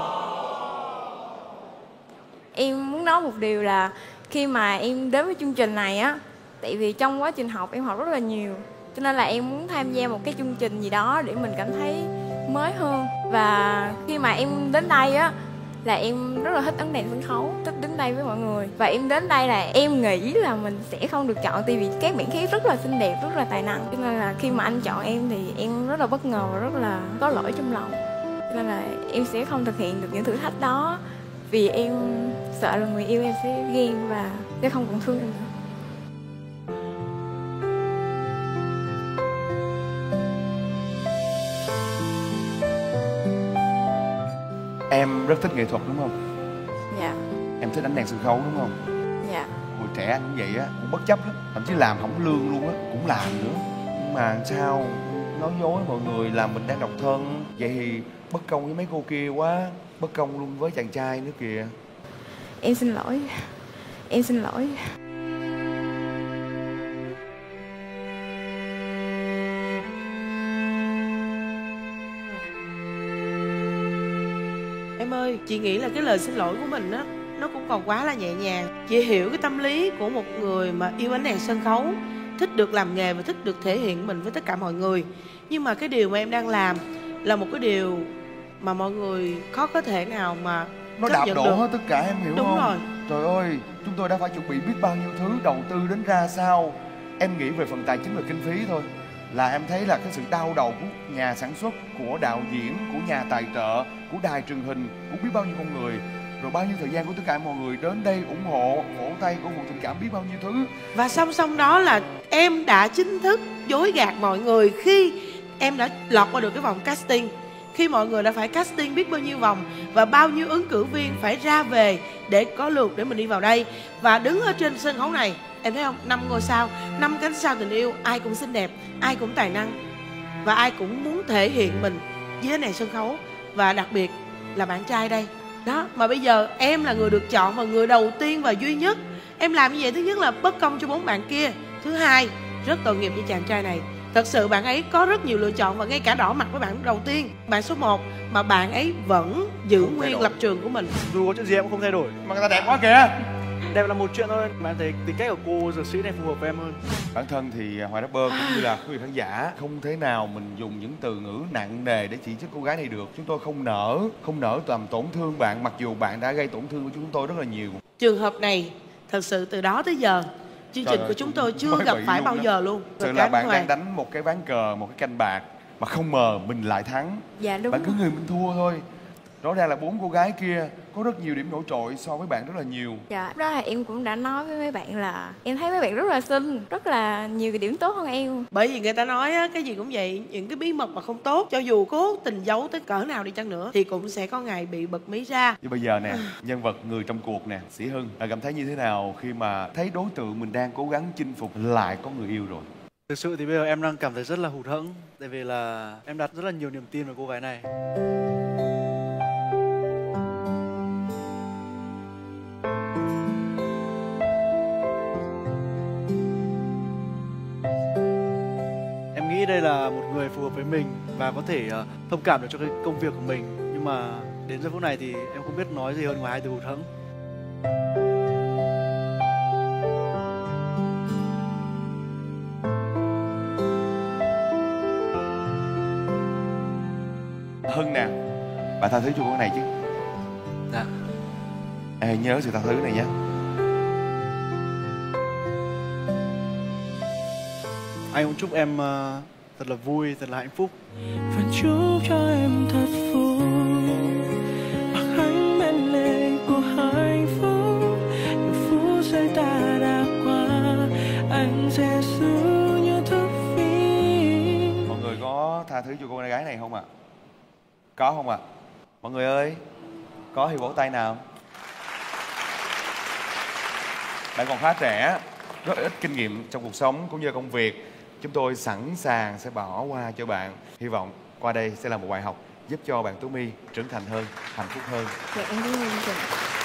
Em muốn nói một điều là khi mà em đến với chương trình này á Tại vì trong quá trình học em học rất là nhiều, cho nên là em muốn tham gia một cái chương trình gì đó để mình cảm thấy mới hơn. Và khi mà em đến đây á là em rất là thích ấn đèn sân khấu, thích đến đây với mọi người. Và em đến đây là em nghĩ là mình sẽ không được chọn, tại vì các bạn khác rất là xinh đẹp, rất là tài năng. Cho nên là khi mà anh chọn em thì em rất là bất ngờ và rất là có lỗi trong lòng. Cho nên là em sẽ không thực hiện được những thử thách đó, vì em sợ là người yêu em sẽ ghen và sẽ không còn thương em nữa. Em rất thích nghệ thuật đúng không? Dạ. Em thích ánh đèn sân khấu đúng không? Dạ. Hồi trẻ anh cũng vậy á, cũng bất chấp lắm, thậm chí làm không lương luôn á, cũng làm nữa. Nhưng mà sao nói dối mọi người là mình đang độc thân, vậy thì bất công với mấy cô kia quá, bất công luôn với chàng trai nữa kìa. Em xin lỗi, em xin lỗi. Em ơi, chị nghĩ là cái lời xin lỗi của mình á, nó cũng còn quá là nhẹ nhàng. Chị hiểu cái tâm lý của một người mà yêu ánh đèn sân khấu, thích được làm nghề và thích được thể hiện mình với tất cả mọi người. Nhưng mà cái điều mà em đang làm là một cái điều mà mọi người khó có thể nào mà nó chấp đạp nhận đổ được. hết tất cả, em hiểu Đúng không? rồi. Trời ơi, chúng tôi đã phải chuẩn bị biết bao nhiêu thứ, đầu tư đến ra sao. Em nghĩ về phần tài chính và kinh phí thôi là em thấy là cái sự đau đầu của nhà sản xuất, của đạo diễn, của nhà tài trợ, của đài truyền hình, của biết bao nhiêu con người, rồi bao nhiêu thời gian của tất cả mọi người đến đây ủng hộ, vỗ tay, cổ vũ tình cảm, biết bao nhiêu thứ. Và song song đó là em đã chính thức dối gạt mọi người khi em đã lọt qua được cái vòng casting. Khi mọi người đã phải casting biết bao nhiêu vòng và bao nhiêu ứng cử viên phải ra về để có lượt để mình đi vào đây. Và đứng ở trên sân khấu này, em thấy không, năm ngôi sao, năm cánh sao tình yêu, ai cũng xinh đẹp, ai cũng tài năng và ai cũng muốn thể hiện mình dưới này sân khấu. Và đặc biệt là bạn trai đây đó, mà bây giờ em là người được chọn và người đầu tiên và duy nhất. Em làm như vậy thứ nhất là bất công cho bốn bạn kia, thứ hai rất tội nghiệp với chàng trai này. Thật sự bạn ấy có rất nhiều lựa chọn và ngay cả đỏ mặt với bạn đầu tiên, bạn số một, mà bạn ấy vẫn giữ Không nguyên lập trường của mình. Dù có chuyện gì em cũng không thay đổi. Mà người ta đẹp quá kìa. Đẹp là một chuyện thôi, mà em thấy tính cách của cô dược sĩ này phù hợp với em hơn. Bản thân thì Hoài Rapper cũng như là quý vị khán giả không thể nào mình dùng những từ ngữ nặng nề để chỉ trích cô gái này được. Chúng tôi không nỡ, không nỡ làm tổn thương bạn, mặc dù bạn đã gây tổn thương của chúng tôi rất là nhiều. Trường hợp này thật sự từ đó tới giờ chương trình của chúng tôi chưa gặp phải bao giờ luôn. Sự là bạn đang đánh một cái ván cờ, một cái canh bạc mà không ngờ mình lại thắng. Dạ đúng. Bạn cứ người mình thua thôi. Rõ ràng là bốn cô gái kia có rất nhiều điểm nổi trội so với bạn rất là nhiều. Dạ, đó là em cũng đã nói với mấy bạn là em thấy mấy bạn rất là xinh, rất là nhiều cái điểm tốt hơn em. Bởi vì người ta nói á, cái gì cũng vậy, những cái bí mật mà không tốt, cho dù cố tình giấu tới cỡ nào đi chăng nữa thì cũng sẽ có ngày bị bật mí ra. Như bây giờ nè, nhân vật người trong cuộc nè, Sĩ Hưng, bạn cảm thấy như thế nào khi mà thấy đối tượng mình đang cố gắng chinh phục lại có người yêu rồi? Thực sự thì bây giờ em đang cảm thấy rất là hụt hẫng, tại vì là em đặt rất là nhiều niềm tin vào cô gái này. Em nghĩ đây là một người phù hợp với mình và có thể uh, thông cảm được cho cái công việc của mình, nhưng mà đến giờ phút này thì em không biết nói gì hơn ngoài hai từ hụt hẫng. Hưng nè, bạn tha thứ cho cô này chứ? Dạ. Em hãy nhớ sự tha thứ này nhé. Anh cũng chúc em uh, thật là vui, thật là hạnh phúc. Và chúc cho em thật vui bằng ánh bên lề của hạnh phúc. Những phút giây ta đã qua, anh sẽ giữ như thức phim. Mọi người có tha thứ cho cô gái này không ạ? À? Có không ạ? À? Mọi người ơi, có thì vỗ tay nào. Bạn còn khá trẻ, rất ít kinh nghiệm trong cuộc sống cũng như công việc. Chúng tôi sẵn sàng sẽ bỏ qua cho bạn. Hy vọng qua đây sẽ là một bài học giúp cho bạn Tú My trưởng thành hơn, hạnh phúc hơn. Dạ em cảm ơn chị.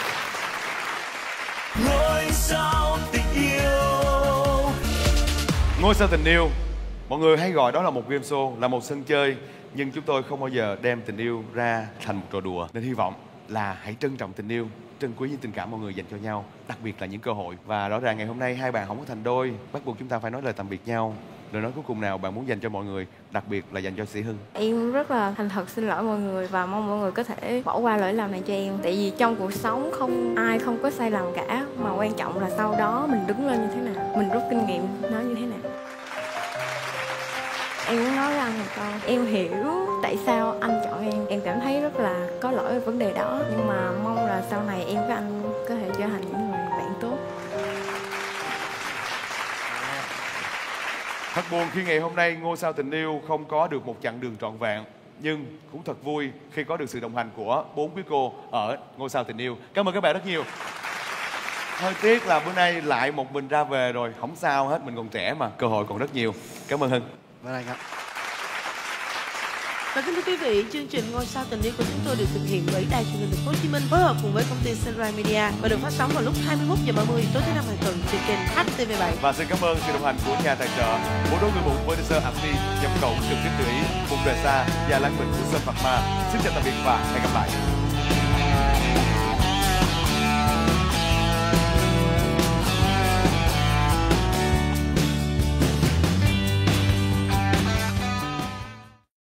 Ngôi sao tình yêu. Ngôi sao tình yêu, mọi người hay gọi đó là một game show, là một sân chơi. Nhưng chúng tôi không bao giờ đem tình yêu ra thành một trò đùa. Nên hy vọng là hãy trân trọng tình yêu, trân quý những tình cảm mọi người dành cho nhau, đặc biệt là những cơ hội. Và rõ ràng ngày hôm nay hai bạn không có thành đôi, bắt buộc chúng ta phải nói lời tạm biệt nhau. Lời nói cuối cùng nào bạn muốn dành cho mọi người, đặc biệt là dành cho Sĩ Hưng? Em rất là thành thật xin lỗi mọi người và mong mọi người có thể bỏ qua lỗi lầm này cho em. Tại vì trong cuộc sống không ai không có sai lầm cả, mà quan trọng là sau đó mình đứng lên như thế nào, mình rút kinh nghiệm nó như thế nào. Em muốn nói với anh một câu, em hiểu tại sao anh chọn em. Em cảm thấy rất là có lỗi về vấn đề đó, nhưng mà mong là sau này em với anh có thể trở thành những người bạn tốt. Thật buồn khi ngày hôm nay Ngôi Sao Tình Yêu không có được một chặng đường trọn vẹn, nhưng cũng thật vui khi có được sự đồng hành của bốn quý cô ở Ngôi Sao Tình Yêu. Cảm ơn các bạn rất nhiều. Hơi tiếc là bữa nay lại một mình ra về rồi, không sao hết, mình còn trẻ mà, cơ hội còn rất nhiều. Cảm ơn Hưng. Vâng anh ạ. Và kính thưa quý vị, chương trình Ngôi Sao Tình Yêu của chúng tôi được thực hiện bởi Đài Truyền hình Thành phố Hồ Chí Minh phối hợp cùng với công ty Sunrise Media và được phát sóng vào lúc hai mươi mốt giờ ba mươi tối thứ năm hàng tuần trên kênh H T V bảy. Và xin cảm ơn sự đồng hành của nhà tài trợ, bộ đôi người bụng producer Abdi, nhập khẩu trực tiếp từ Ý, vùng rời xa và lãng mệnh của Sơn Phật Ma. Xin chào tạm biệt và hẹn gặp lại.